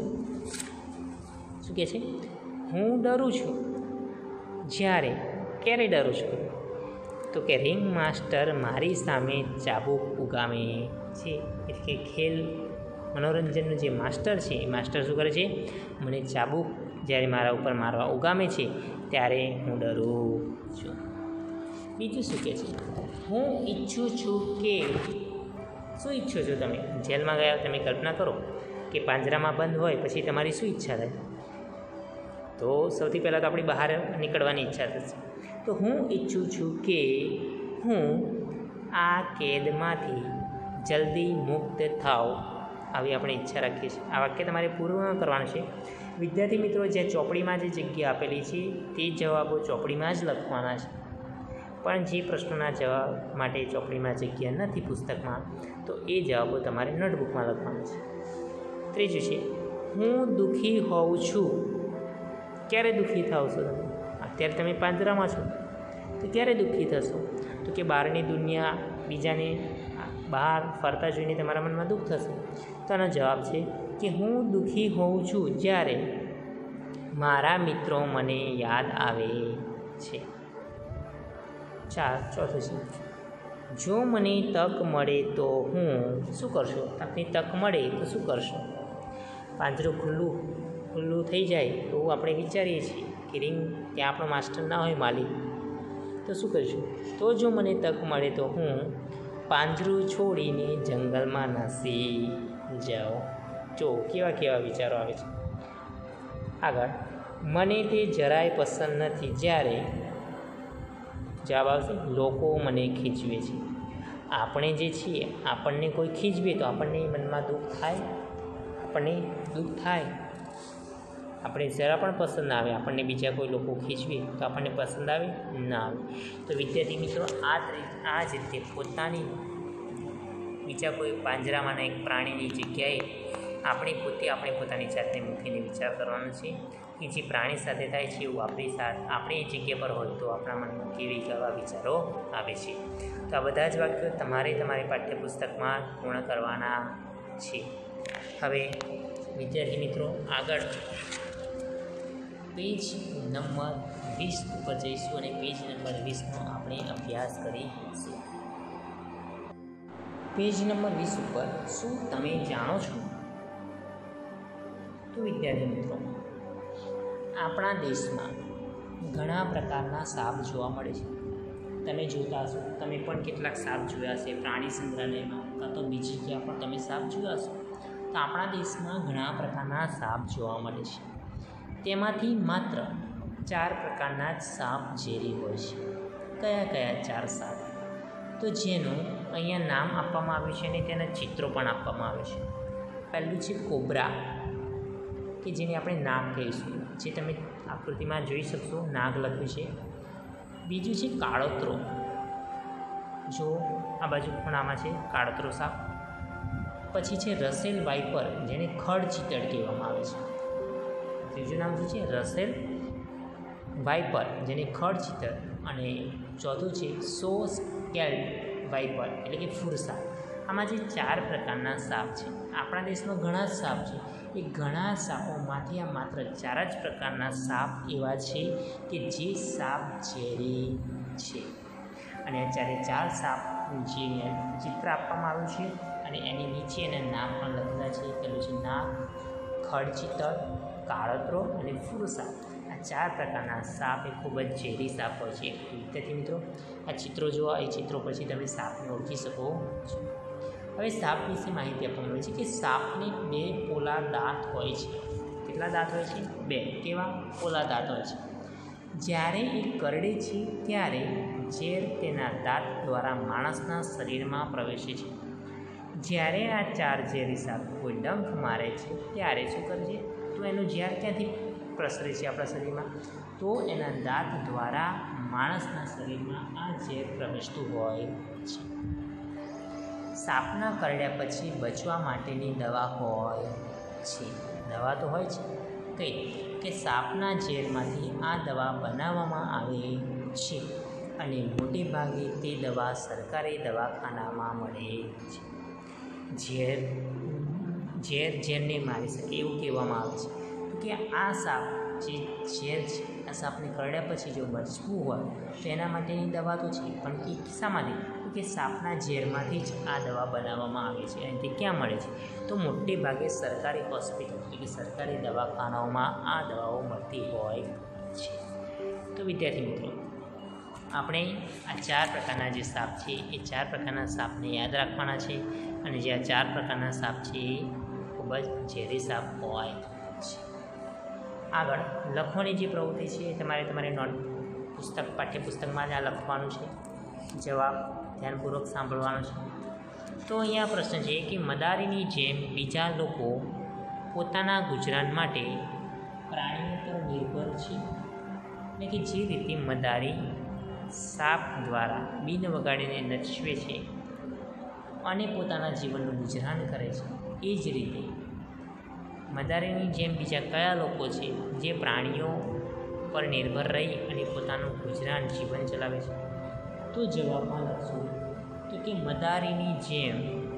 શું કહે છે? હું ડરું છું. જ્યારે ક્યારે ડરું છું? તો કે રિંગ માસ્ટર મારી સામે ચાબુક ઉગામે છે. એટલે કે ખેલ મનોરંજનનું જે માસ્ટર છે એ માસ્ટર શું કરે છે, મને ચાબુક જ્યારે મારા ઉપર મારવા ઉગામે છે ત્યારે હું ડરું છું. બીજું શું કહે છે? હું ઈચ્છું છું કે, શું ઈચ્છો છો તમે? જેલમાં ગયા તમે કલ્પના કરો કે પાંજરામાં બંધ હોય પછી તમારી શું ઈચ્છા થાય? તો સૌથી પહેલાં તો આપણી બહાર નીકળવાની ઈચ્છા થશે. તો હું ઈચ્છું છું કે હું આ કેદમાંથી જલ્દી મુક્ત થાવ, આવી આપણે ઈચ્છા રાખીએ છીએ. આ વાક્ય તમારે પૂરું કરવાનું છે. વિદ્યાર્થી મિત્રો, જ્યાં ચોપડીમાં જે જગ્યા આપેલી છે તે જવાબો ચોપડીમાં જ લખવાના છે. પણ જે પ્રશ્નોના જવાબ માટે ચોપડીમાં જગ્યા નથી પુસ્તકમાં, તો એ જવાબો તમારે નોટબુકમાં લખવાના છે. ત્રીજું છે, હું દુઃખી હોઉં છું. ક્યારે દુઃખી થાવ છો તમે? અત્યારે તમે પાંજરામાં છો તો ક્યારે દુઃખી થશો? તો કે બહારની દુનિયા બીજાને બહાર ફરતા જોઈને તમારા મનમાં દુઃખ થશે. તો આનો જવાબ છે કે હું દુઃખી હોઉં છું જ્યારે મારા મિત્રો મને યાદ આવે છે. ચાર ચોથું છે, જો મને તક મળે તો હું શું કરશો? આપની તક મળે તો શું કરશો? પાંજરું ખુલ્લું ખુલ્લું થઈ જાય તો આપણે વિચારીએ છીએ કે રિંગ ત્યાં આપણો માસ્ટર ના હોય, માલિક, તો શું કરીશું? તો જો મને તક મળે તો હું પાંજરું છોડીને જંગલમાં નાસી જાઉં. જો કેવા કેવા વિચારો આવે છે. આગળ, મને તે જરાય પસંદ નથી જ્યારે જવાબ આવશે લોકો મને ખીજવે છે. આપણે જે છીએ આપણને કોઈ ખીજવે તો આપણને મનમાં દુઃખ થાય, આપણને દુઃખ થાય. આપણે જરા પણ પસંદ ના આવે, આપણને બીજા કોઈ લોકો ખીજવે તો આપણને પસંદ આવે ના આવે. તો વિદ્યાર્થી મિત્રો, આ જ આ જ રીતે પોતાની બીજા કોઈ પાંજરામાંના એક પ્રાણીની જગ્યાએ આપણે પોતે આપણે પોતાની જાતને મૂકીને વિચાર કરવાનો છે કે જે પ્રાણી સાથે થાય છે એવું આપણી સાથે આપણે એ જગ્યા પર હોય તો આપણા મનમાં કેવી કેવા વિચારો આવે છે. તો આ બધા જ વાક્યો તમારે તમારી પાઠ્યપુસ્તકમાં પૂર્ણ કરવાના છે. હવે વિદ્યાર્થી મિત્રો આગળ પેજ નંબર વીસ ઉપર જઈશું અને પેજ નંબર વીસનો આપણે અભ્યાસ કરીશું. પેજ નંબર વીસ ઉપર શું તમે જાણો છો? તો વિદ્યાર્થી મિત્રો, આપણા દેશમાં ઘણા પ્રકારના સાપ જોવા મળે છે. તમે જોતા હશો, તમે પણ કેટલાક સાપ જોયા છે પ્રાણી સંગ્રહાલયમાં, કાં તો બીજી જગ્યા પણ તમે સાપ જોયા હશો. તો આપણા દેશમાં ઘણા પ્રકારના સાપ જોવા મળે છે. તેમાંથી માત્ર ચાર પ્રકારના જ સાપ ઝેરી હોય છે. કયા કયા ચાર સાપ? તો જેનું અહીંયા નામ આપવામાં આવ્યું છે અને તેના ચિત્રો પણ આપવામાં આવે છે. પહેલું છે કોબ્રા, કે જેને આપણે નાગ કહીશું, જે તમે આકૃતિમાં જોઈ શકશો, નાગ લખ્યું છે. બીજું છે કાળોતરો, જો આ બાજુ ખૂણામાં છે કાળોતરો સાપ. પછી છે રસેલ વાઇપર, જેને ખડ ચિતળ કહેવામાં આવે છે. ત્રીજું નામ શું છે? રસેલ વાઇપર, જેને ખડ ચિતળ. અને ચોથું છે સો સ્કેલ વાઇપર, એટલે કે ફૂરસા. આમાં જે ચાર પ્રકારના સાપ છે, આપણા દેશમાં ઘણા જ સાપ છે. એ ઘણા સાપોમાંથી આ માત્ર ચાર જ પ્રકારના સાપ એવા છે કે જે સાપ ઝેરી છે. અને આ ચારે ચાર સાપ જે ચિત્ર આપવામાં આવ્યું છે અને એની નીચે એના નામ પણ લખેલા છે. પેલું છે નાગ, ખડચિતળ, કાળોતરો અને ફૂરસા. આ ચાર પ્રકારના સાપ એ ખૂબ જ ઝેરી સાપ હોય છે. વિદ્યાર્થી મિત્રો, આ ચિત્રો જોવા, એ ચિત્રો પછી તમે સાપને ઓળખી શકો છો. હવે સાપ વિશે માહિતી આપવામાં આવે છે કે સાપને બે પોલા દાંત હોય છે. કેટલા દાંત હોય છે? બે. કેવા? પોલા દાંત હોય છે. જ્યારે એ કરડે છે ત્યારે ઝેર તેના દાંત દ્વારા માણસના શરીરમાં પ્રવેશે છે. જ્યારે આ ચાર ઝેરી સાપ કોઈ ડંખ મારે છે ત્યારે શું કરે છે? તો એનું ઝેર ક્યાંથી પ્રસરે છે આપણા શરીરમાં? તો એના દાંત દ્વારા માણસના શરીરમાં આ ઝેર પ્રવેશતું હોય છે. સાપના કરડ્યા પછી બચવા માટેની દવા હોય છે. દવા તો હોય છે કઈ? કે સાપના ઝેરમાંથી આ દવા બનાવવામાં આવે છે અને મોટે ભાગે તે દવા સરકારી દવાખાનામાં મળે છે. ઝેર ઝેર ઝેરને મારી શકે એવું કહેવામાં આવે છે. તો કે આ સાપ જે ઝેર છે, આ સાપને કરડ્યા પછી જો બચવું હોય તો એના માટેની દવા તો છે, પણ કે શામાંથી? તો કે સાપના ઝેરમાંથી જ આ દવા બનાવવામાં આવે છે. અને તે ક્યાં મળે છે? તો મોટે ભાગે સરકારી હોસ્પિટલ, એટલે કે સરકારી દવાખાનાઓમાં આ દવાઓ મળતી હોય છે. તો વિદ્યાર્થી મિત્રો, આપણે આ ચાર પ્રકારના જે સાપ છે એ ચાર પ્રકારના સાપને યાદ રાખવાના છે. અને જે આ ચાર પ્રકારના સાપ છે એ ખૂબ જ ઝેરી સાપ હોય છે. આગળ લખવાની જે પ્રવૃત્તિ છે એ તમારે તમારી નોટ પુસ્તક પાઠ્યપુસ્તકમાં જ આ લખવાનું છે. જવાબ ધ્યાનપૂર્વક સાંભળવાનો છે. તો અહીંયા પ્રશ્ન છે કે મદારીની જેમ બીજા લોકો પોતાના ગુજરાન માટે પ્રાણીઓ પર નિર્ભર છે, એટલે કે જે રીતે મદારી સાપ દ્વારા બીન વગાડીને નચવે છે અને પોતાના જીવનનું ગુજરાન કરે છે, એ જ રીતે મદારીની જેમ બીજા કયા લોકો છે જે પ્રાણીઓ પર નિર્ભર રહી અને પોતાનું ગુજરાન જીવન ચલાવે છે? તો જવાબમાં લખશું તો કે મદારીની જેમ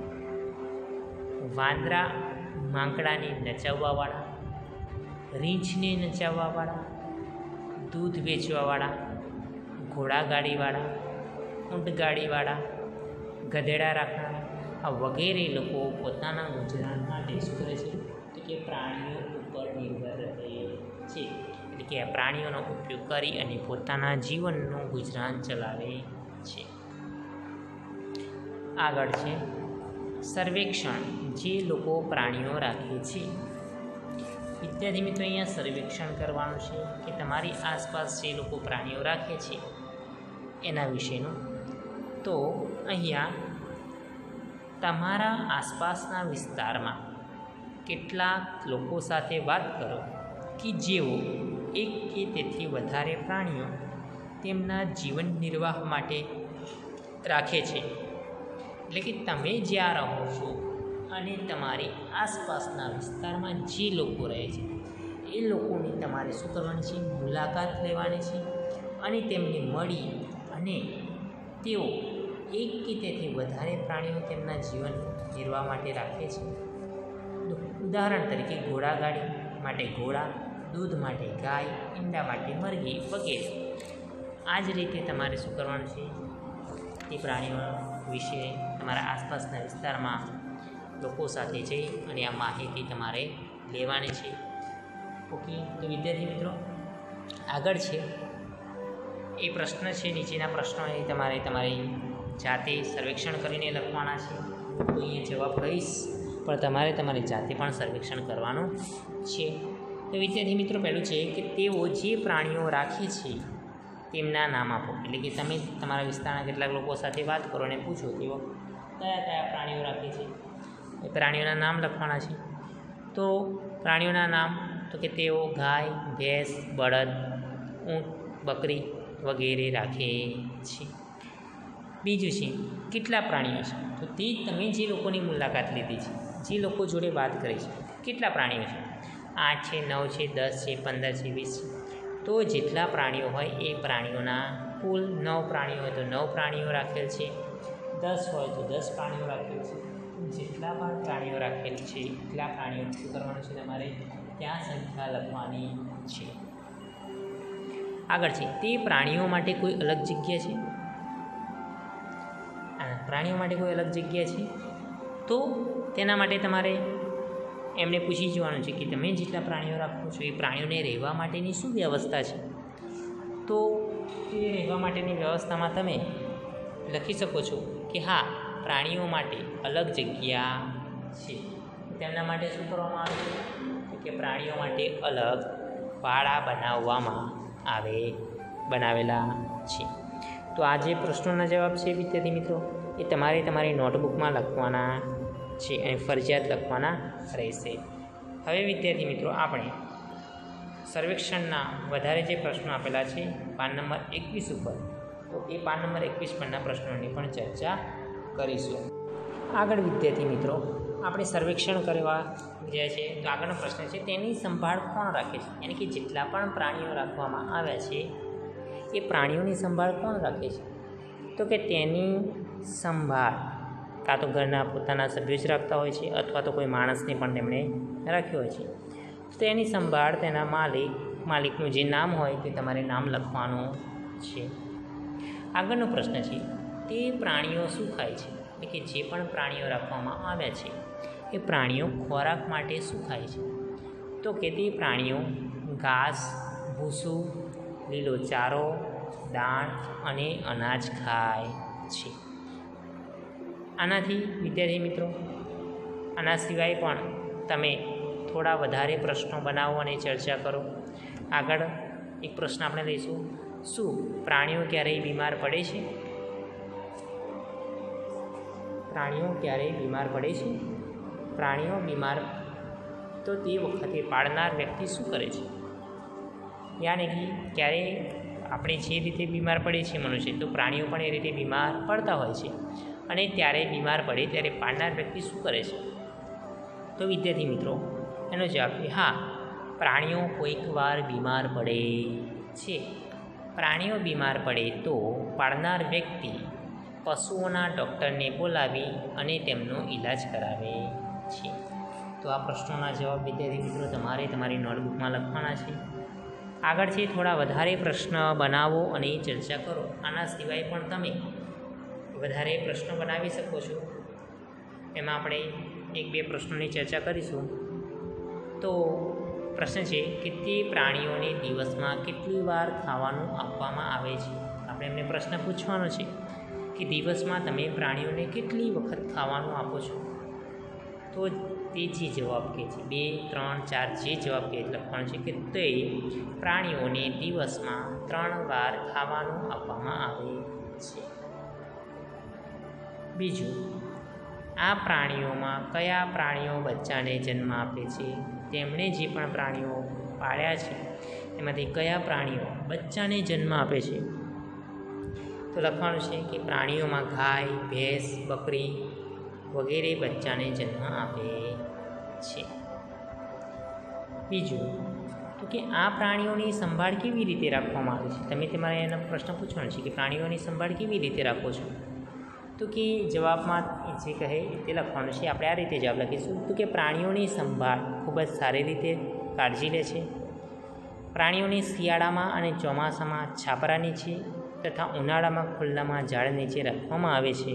વાંદરા માંકડાને નચાવવાવાળા, રીંછને નચાવવાવાળા, દૂધ વેચવાવાળા, ઘોડાગાડીવાળા, ઊંટગાડીવાળા, ગધેડા રાખનારા, આ વગેરે લોકો પોતાના ગુજરાન માટે શું કરે છે? તો કે પ્રાણીઓ ઉપર નિર્ભર રહે છે. એટલે કે આ પ્રાણીઓનો ઉપયોગ કરી અને પોતાના જીવનનું ગુજરાન ચલાવે છે. આગળ છે સર્વેક્ષણ, જે લોકો પ્રાણીઓ રાખે છે. વિદ્યાર્થી મિત્રો, અહીંયા સર્વેક્ષણ કરવાનું છે કે તમારી આસપાસ જે લોકો પ્રાણીઓ રાખે છે એના વિશેનું. તો અહીંયા તમારા આસપાસના વિસ્તારમાં કેટલાક લોકો સાથે વાત કરો કે જેઓ એક કે તેથી વધારે પ્રાણીઓ તેમના જીવન નિર્વાહ માટે રાખે છે. એટલે કે તમે જ્યાં રહો છો અને તમારી આસપાસના વિસ્તારમાં જે લોકો રહે છે એ લોકોની તમારે શું કરવાની છે, મુલાકાત લેવાની છે અને તેમને મળી અને તેઓ એક કે તેથી વધારે પ્રાણીઓ તેમના જીવન નિર્વાહ માટે રાખે છે. ઉદાહરણ તરીકે ઘોડાગાડી માટે ઘોડા, દૂધ માટે ગાય, ઈંડા માટે મરઘી વગેરે. આ જ રીતે તમારે શું કરવાનું છે, તે પ્રાણીઓ વિશે તમારા આસપાસના વિસ્તારમાં લોકો સાથે જઈ અને આ માહિતી તમારે લેવાની છે. ઓકે, તો વિદ્યાર્થી મિત્રો આગળ છે એ પ્રશ્ન છે, નીચેના પ્રશ્નો એ તમારે તમારી જાતે સર્વેક્ષણ કરીને લખવાના છે. હું તો અહીંયા જવાબ કહીશ પણ તમારે તમારી જાતે પણ સર્વેક્ષણ કરવાનું છે. તો વિદ્યાર્થી મિત્રો પહેલું છે કે તેઓ જે પ્રાણીઓ રાખે છે તેમના નામ આપો. એટલે કે તમે તમારા વિસ્તારના કેટલાક લોકો સાથે વાત કરો અને પૂછો તેઓ કયા કયા પ્રાણીઓ રાખે છે, એ પ્રાણીઓના નામ લખવાના છે. તો પ્રાણીઓના નામ તો કે તેઓ ગાય, ભેંસ, બળદ, ઊંટ, બકરી વગેરે રાખે છે. બીજું છે કેટલા પ્રાણીઓ છે, તો તે તમે જે લોકોની મુલાકાત લીધી છે, જે લોકો જોડે વાત કરી છે, કેટલા પ્રાણીઓ છે, આઠ છે, નવ છે, દસ છે, પંદર છે, વીસ છે. તો જેટલા પ્રાણીઓ હોય એ પ્રાણીઓના કુલ નવ પ્રાણીઓ હોય તો નવ પ્રાણીઓ રાખેલ છે, દસ હોય તો દસ પ્રાણીઓ રાખેલ છે. જેટલા પણ પ્રાણીઓ રાખેલ છે એટલા પ્રાણીઓ શું કરવાનું છે, તમારે ત્યાં સંખ્યા લખવાની છે. આગળ છે તે પ્રાણીઓ માટે કોઈ અલગ જગ્યા છે, પ્રાણીઓ માટે કોઈ અલગ જગ્યા છે તો તેના માટે તમારે એમને પૂછી જવાનું છે કે તમે જેટલા પ્રાણીઓ રાખો છો એ પ્રાણીઓને રહેવા માટેની શું વ્યવસ્થા છે. તો એ રહેવા માટેની વ્યવસ્થામાં તમે લખી શકો છો કે હા, પ્રાણીઓ માટે અલગ જગ્યા છે. તેમના માટે શું કરવામાં આવે છે કે પ્રાણીઓ માટે અલગ વાડા બનાવવામાં આવે બનાવેલા છે. તો આ જે પ્રશ્નોના જવાબ છે વિદ્યાર્થી મિત્રો એ તમારે તમારી નોટબુકમાં લખવાના છે અને ફરજિયાત લખવાના રહેશે. હવે વિદ્યાર્થી મિત્રો આપણે સર્વેક્ષણના વધારે જે પ્રશ્નો આપેલા છે પાન નંબર એકવીસ ઉપર, તો એ પાન નંબર એકવીસ પરના પ્રશ્નોની પણ ચર્ચા કરીશું. આગળ વિદ્યાર્થી મિત્રો આપણે સર્વેક્ષણ કરવા ગયા છે તો આગળનો પ્રશ્ન છે તેની સંભાળ કોણ રાખે છે. એટલે કે જેટલા પણ પ્રાણીઓ રાખવામાં આવ્યા છે એ પ્રાણીઓની સંભાળ કોણ રાખે છે, તો કે તેની સંભાળ કાં તો ઘરના પોતાના સભ્યો જ રાખતા હોય છે અથવા તો કોઈ માણસને પણ તેમણે રાખ્યો હોય છે. તો તેની સંભાળ તેના માલિક માલિકનું જે નામ હોય તે તમારે નામ લખવાનું છે. આગળનો પ્રશ્ન છે તે પ્રાણીઓ શું ખાય છે. એટલે કે જે પણ પ્રાણીઓ રાખવામાં આવ્યા છે એ પ્રાણીઓ ખોરાક માટે શું ખાય છે, તો કે તે પ્રાણીઓ ઘાસ, ભૂસું, લીલો ચારો, દાણ અને અનાજ ખાય છે. આનાથી વિદ્યાર્થી મિત્રો આના સિવાય પણ તમે થોડા વધારે પ્રશ્નો બનાવો અને ચર્ચા કરો. આગળ એક પ્રશ્ન આપણે લઈશું, શું પ્રાણીઓ ક્યારેય બીમાર પડે છે. પ્રાણીઓ ક્યારેય બીમાર પડે છે. પ્રાણીઓ બીમાર તો તે વખતે પાળનાર વ્યક્તિ શું કરે છે. યાની કે ક્યારેય આપણે જે રીતે બીમાર પડે છે મનુષ્ય, તો પ્રાણીઓ પણ એ રીતે બીમાર પડતા હોય છે અને ત્યારે બીમાર પડે ત્યારે પાળનાર વ્યક્તિ શું કરે છે. તો વિદ્યાર્થી મિત્રો એનો જવાબ છે હા, પ્રાણીઓ કોઈક વાર બીમાર પડે છે. પ્રાણીઓ બીમાર પડે તો પાળનાર વ્યક્તિ પશુઓના ડૉક્ટરને બોલાવી અને તેમનો ઈલાજ કરાવે છે. તો આ પ્રશ્નોના જવાબ વિદ્યાર્થી મિત્રો તમારે તમારી નોટબુકમાં લખવાના છે. આગળ છે થોડા વધારે પ્રશ્ન બનાવો અને ચર્ચા કરો. આના સિવાય પણ તમે વધારે પ્રશ્નો બનાવી શકો છો. એમાં આપણે એક બે પ્રશ્નોની ચર્ચા કરીશું. તો પ્રશ્ન છે કે તે પ્રાણીઓને દિવસમાં કેટલી વાર ખાવાનું આપવામાં આવે છે. આપણે એમને પ્રશ્ન પૂછવાનો છે કે દિવસમાં તમે પ્રાણીઓને કેટલી વખત ખાવાનું આપો છો. તો તે જે જવાબ કહે છે બે ત્રણ ચાર જે જવાબ કહે લખવાનું છે કે તે પ્રાણીઓને દિવસમાં ત્રણ વાર ખાવાનું આપવામાં આવે છે. બીજું, આ પ્રાણીઓમાં કયા પ્રાણીઓ બચ્ચાને જન્મ આપે છે. તેમણે જે પણ પ્રાણીઓ પાળ્યા છે એમાંથી કયા પ્રાણીઓ બચ્ચાને જન્મ આપે છે. તો લખવાનું છે કે પ્રાણીઓમાં ગાય, ભેંસ, બકરી વગેરે બચ્ચાને જન્મ આપે છે. બીજું તો કે આ પ્રાણીઓની સંભાળ કેવી રીતે રાખવામાં આવે છે? તમે તમારે એનો પ્રશ્ન પૂછવાનો છે કે પ્રાણીઓની સંભાળ કેવી રીતે રાખો છો? તો કે જવાબમાં જે કહે તે લખવાનું છે. આપણે આ રીતે જવાબ લખીશું તો કે પ્રાણીઓની સંભાળ ખૂબ જ સારી રીતે કાળજી લે છે. પ્રાણીઓને શિયાળામાં અને ચોમાસામાં છાપરા નીચે તથા ઉનાળામાં ખુલ્લામાં ઝાડ નીચે રાખવામાં આવે છે.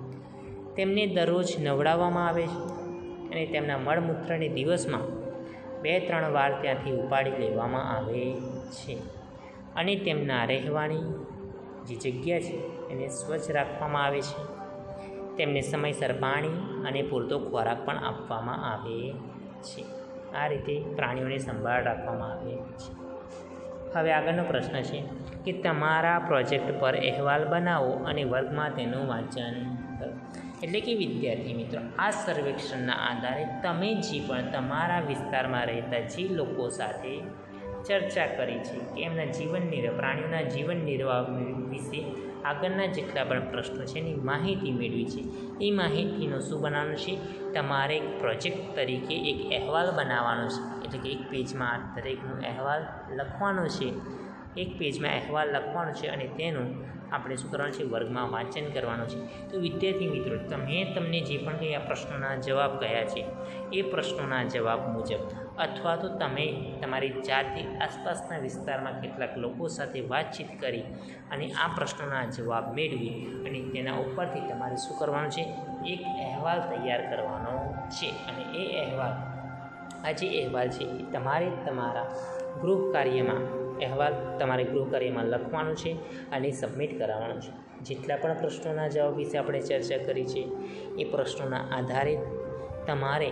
તેમને દરરોજ નવડાવવામાં આવે છે અને તેમના મળમૂત્રને દિવસમાં બે ત્રણ વાર ત્યાંથી ઉપાડી લેવામાં આવે છે અને તેમના રહેવાની જે જગ્યા છે એને સ્વચ્છ રાખવામાં આવે છે. તેમને સમયસર પાણી અને પૂરતો ખોરાક પણ આપવામાં આવે છે. આ રીતે પ્રાણીઓની સંભાળ રાખવામાં આવે છે. હવે આગળનો પ્રશ્ન છે કે તમારા પ્રોજેક્ટ પર અહેવાલ બનાવો અને વર્ગમાં તેનું વાંચન કરો. એટલે કે વિદ્યાર્થી મિત્રો, આ સર્વેક્ષણના આધારે તમે જે પણ તમારા વિસ્તારમાં રહેતા જે લોકો સાથે ચર્ચા કરી છે કે એમના જીવન નિર્વાહ પ્રાણીઓના જીવન નિર્વાહ વિશે આગળના જેટલા પણ પ્રશ્નો છે એની માહિતી મેળવી છે. એ માહિતીનો શું બનાવવાનું છે? તમારે એક પ્રોજેક્ટ તરીકે એક અહેવાલ બનાવવાનો છે. એટલે કે એક પેજમાં દરેકનો અહેવાલ લખવાનો છે. એક પેજમાં અહેવાલ લખવાનો છે અને તેનું આપણે શું કરવાનું છે? વર્ગમાં વાંચન કરવાનું છે. તો વિદ્યાર્થી મિત્રો, તમે તમને જે પણ કંઈ આ પ્રશ્નોના જવાબ કયા છે એ પ્રશ્નોના જવાબ મુજબ અથવા તો તમે તમારી જાતે આસપાસના વિસ્તારમાં કેટલાક લોકો સાથે વાતચીત કરી અને આ પ્રશ્નોના જવાબ મેળવી અને તેના ઉપરથી તમારે શું કરવાનું છે? એક અહેવાલ તૈયાર કરવાનો છે. અને એ અહેવાલ આ જે અહેવાલ છે એ તમારે તમારા ગૃહ કાર્યમાં અહેવાલ તમારે ગૃહ કાર્યમાં લખવાનું છે અને સબમિટ કરાવવાનું છે. જેટલા પણ પ્રશ્નોના જવાબ વિશે આપણે ચર્ચા કરી છે એ પ્રશ્નોના આધારે તમારે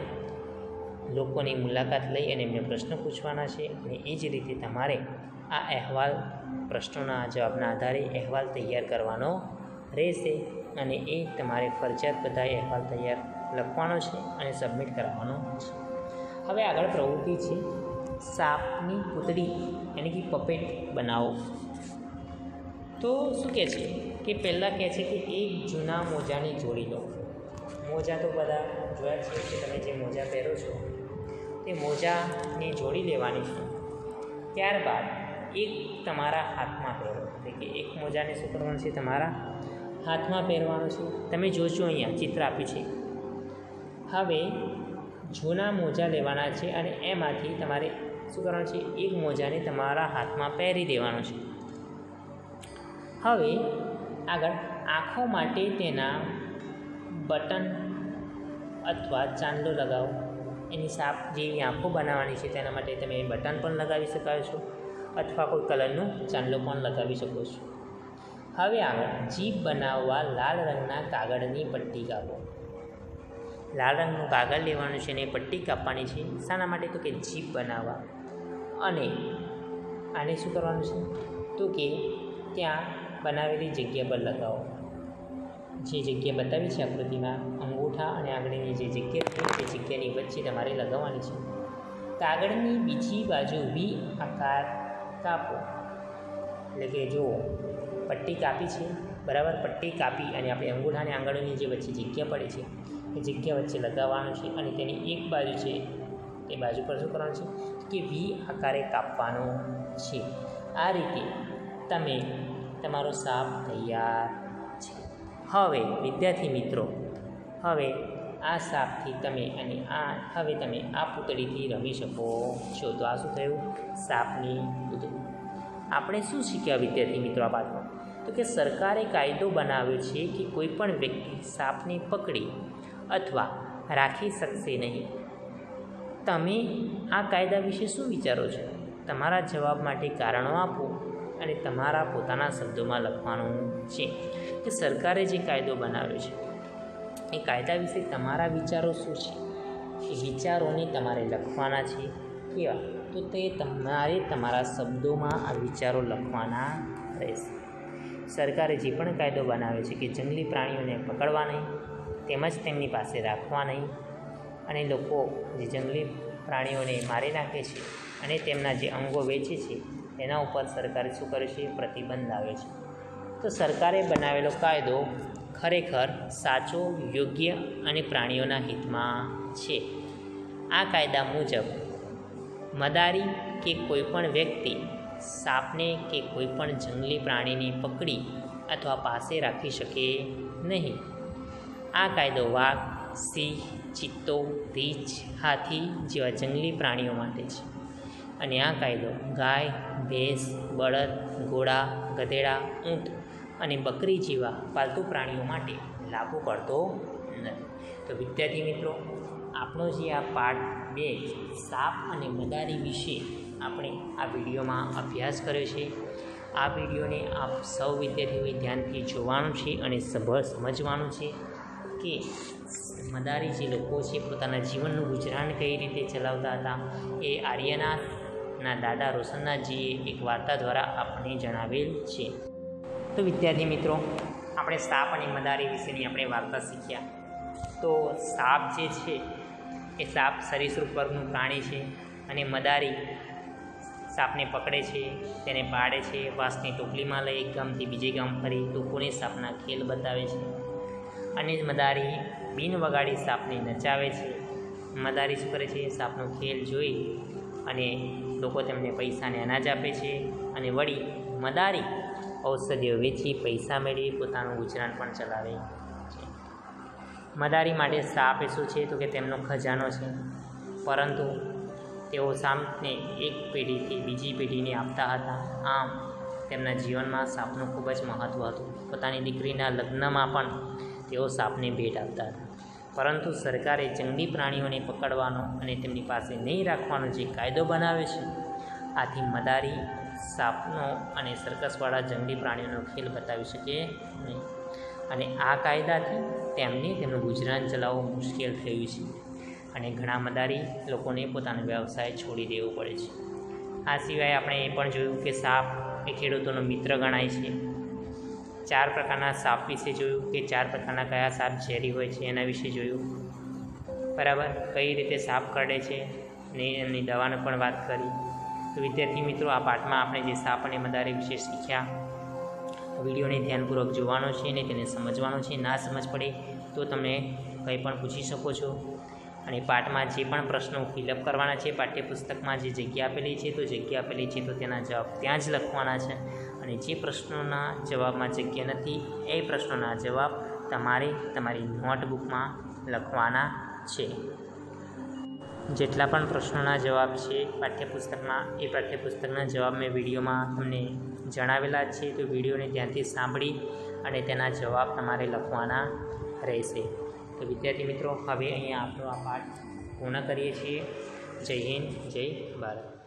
લોકોની મુલાકાત લઈ અને એમને પ્રશ્ન પૂછવાના છે અને એ જ રીતે તમારે આ અહેવાલ પ્રશ્નોના જવાબના આધારે અહેવાલ તૈયાર કરવાનો રહેશે અને એ તમારે ફરજિયાત બધા અહેવાલ તૈયાર લખવાનો છે અને સબમિટ કરાવવાનો છે. હવે આગળ પ્રવૃત્તિ છે સાપની પૂતળી એટલે કે પપેટ બનાવો. તો શું કહે છે કે પહેલાં કહે છે કે એક જૂના મોજાની જોડી લો. મોજા તો બધા જોયા છે કે તમે જે મોજા પહેરો છો તે મોજાની જોડી લેવાની છે. ત્યારબાદ એક તમારા હાથમાં પહેરો. એટલે કે એક મોજાને શું કરવાનું છે? તમારા હાથમાં પહેરવાનું છે. તમે જોશો અહીંયા ચિત્ર આપ્યું છે. હવે જૂના મોજા લેવાના છે અને એમાંથી તમારે શું કરવાનું છે? એક મોજાને તમારા હાથમાં પહેરી દેવાનું છે. હવે આગળ આંખો માટે તેના બટન અથવા ચાંદલો લગાવો. એની સાપ જેવી આંખો બનાવવાની છે તેના માટે તમે બટન પણ લગાવી શકાય છો અથવા કોઈ કલરનું ચાંદલો પણ લગાવી શકો છો. હવે આગળ જીભ બનાવવા લાલ રંગના કાગળની પટ્ટી કાપો. લાલ રંગનું કાગળ લેવાનું છે અને પટ્ટી કાપવાની છે. શાના માટે? તો કે જીભ બનાવવા. અને આને શું કરવાનું છે? તો કે ત્યાં બનાવેલી જગ્યા પર લગાવો. જે જગ્યા બતાવી છે આકૃતિમાં અંગૂઠા અને આંગળીની જે જગ્યા છે તે જગ્યાની વચ્ચે તમારે લગાવવાની છે. કાગળની બીજી બાજુ વી આકાર કાપો. એટલે કે જુઓ, પટ્ટી કાપી છે બરાબર. પટ્ટી કાપી અને આપણે અંગૂઠા અને આંગળીની જે વચ્ચે જગ્યા પડે છે એ જગ્યા વચ્ચે લગાવવાનું છે અને તેની એક બાજુ છે એ બાજુ પર શું કરવાનું છે? કે વી આકારે કાપવાનો છે. આ રીતે તમે તમારો સાપ તૈયાર છે. હવે વિદ્યાર્થી મિત્રો, હવે આ સાપથી તમે અને આ હવે તમે આ પૂતળીથી રમી શકો છો. તો આ શું થયું? સાપની પૂતળી. આપણે શું શીખ્યા વિદ્યાર્થી મિત્રો આ પાઠમાં? તો કે સરકારે કાયદો બનાવ્યો છે કે કોઈ પણ વ્યક્તિ સાપને પકડી અથવા રાખી શકશે નહીં. તમે આ કાયદા વિશે શું વિચારો છો? તમારા જવાબ માટે કારણો આપો અને તમારા પોતાના શબ્દોમાં લખવાનું છે કે સરકારે જે કાયદો બનાવ્યો છે એ કાયદા વિશે તમારા વિચારો શું છે? એ વિચારોને તમારે લખવાના છે. કેવા? તો તે તમારે તમારા શબ્દોમાં આ વિચારો લખવાના રહેશે. સરકારે જે પણ કાયદો બનાવ્યો છે કે જંગલી પ્રાણીઓને પકડવા નહીં તેમજ તેમની પાસે રાખવા નહીં અને લોકો જે જંગલી પ્રાણીઓને મારી નાખે છે અને તેમના જે અંગો વેચે છે એના ઉપર સરકારે શું કરે છે? પ્રતિબંધ લાવે છે. તો સરકારે બનાવેલો કાયદો ખરેખર સાચો, યોગ્ય અને પ્રાણીઓના હિતમાં છે. આ કાયદા મુજબ મદારી કે કોઈપણ વ્યક્તિ સાપને કે કોઈપણ જંગલી પ્રાણીને પકડી અથવા પાસે રાખી શકે નહીં. આ કાયદો વાઘ, સિંહ, ચિત્તો, રીંછ, હાથી જેવા જંગલી પ્રાણીઓ માટે છે. અને આ કાયદો ગાય, ભેંસ, બળદ, ઘોડા, ગધેડા, ઊંટ અને બકરી જેવા પાલતુ પ્રાણીઓ માટે લાગુ પડતો નથી. તો વિદ્યાર્થી મિત્રો, આપણો જે આ પાઠ બે સાપ અને મદારી વિશે આપણે આ વિડીયોમાં અભ્યાસ કર્યો છે. આ વિડીયોને આપ સૌ વિદ્યાર્થીઓએ ધ્યાનથી જોવાનું છે અને સમજવાનું છે કે મદારી જે લોકો છે પોતાના જીવનનું ગુજરાન કઈ રીતે ચલાવતા હતા એ આર્યનાથના દાદા રોશનનાથજીએ એક વાર્તા દ્વારા આપણને જણાવેલ છે. તો વિદ્યાર્થી મિત્રો, આપણે સાપ અને મદારી વિશેની આપણે વાર્તા શીખ્યા. તો સાપ જે છે એ સાપ સરીસૃપ વર્ગનું પ્રાણી છે અને મદારી સાપને પકડે છે, તેને પાડે છે, વાંસની ટોપલીમાં લઈ એક ગામથી બીજે ગામ ફરી લોકોને સાપના ખેલ બતાવે છે. અને મદારી બીન વગાડી સાપને નચાવે છે. મદારી શું કરે છે? સાપનો ખેલ જોઈ અને લોકો તેમને પૈસાને અનાજ આપે છે અને વળી મદારી ઔષધિઓ વેચી પૈસા મેળવી પોતાનું ગુજરાન પણ ચલાવે છે. મદારી માટે સાપ એ શું છે? તો કે તેમનો ખજાનો છે. પરંતુ તેઓ સાપને એક પેઢીથી બીજી પેઢીને આપતા હતા. આમ તેમના જીવનમાં સાપનું ખૂબ જ મહત્ત્વ હતું. પોતાની દીકરીના લગ્નમાં પણ તેઓ સાપને ભેટ આપતા હતા. પરંતુ સરકારે જંગલી પ્રાણીઓને પકડવાનો અને તેમની પાસે નહીં રાખવાનો જે કાયદો બનાવ્યો છે, આથી મદારી સાપનો અને સર્કસવાળા જંગલી પ્રાણીઓનો ખેલ બતાવી શકે નહીં. અને આ કાયદાથી તેમને તેમનું ગુજરાન ચલાવવું મુશ્કેલ થયું છે અને ઘણા મદારી લોકોને પોતાનો વ્યવસાય છોડી દેવો પડે છે. આ સિવાય આપણે એ પણ જોયું કે સાપ એ ખેડૂતોનો મિત્ર ગણાય છે. ચાર પ્રકારના સાપ વિશે જોયું કે ચાર પ્રકારના કયા સાપ ઝેરી હોય છે એના વિશે જોયું. બરાબર, કઈ રીતે સાપ કરડે છે ને એમની દવાનો પણ વાત કરી. તો વિદ્યાર્થી મિત્રો, આ પાઠમાં આપણે જે સાપ અને મદારી વિશે શીખ્યા, વિડીયોને ધ્યાનપૂર્વક જોવાનો છે અને તેને સમજવાનો છે. ના સમજ પડે તો તમે કંઈ પણ પૂછી શકો છો. અને પાઠમાં જે પણ પ્રશ્નો ફિલઅપ કરવાના છે, પાઠ્યપુસ્તકમાં જે જગ્યા આપેલી છે તો જગ્યા આપેલી છે તો તેના જવાબ ત્યાં જ લખવાના છે. અને જે પ્રશ્નોના જવાબમાં જગ્યા નથી એ પ્રશ્નોના જવાબ તમારે તમારી નોટબુકમાં લખવાના છે. જેટલા પણ પ્રશ્નોના જવાબ છે પાઠ્યપુસ્તકમાં, એ પાઠ્યપુસ્તકના જવાબ મેં વિડીયોમાં તમને જણાવેલા છે. તો વિડીયોને ધ્યાનથી સાંભળી અને તેના જવાબ તમારે લખવાના રહેશે. તો વિદ્યાર્થી મિત્રો, હવે અહીંયા આપણો આ પાઠ પૂર્ણ કરીએ છીએ. જય હિન્દ, જય ભારત.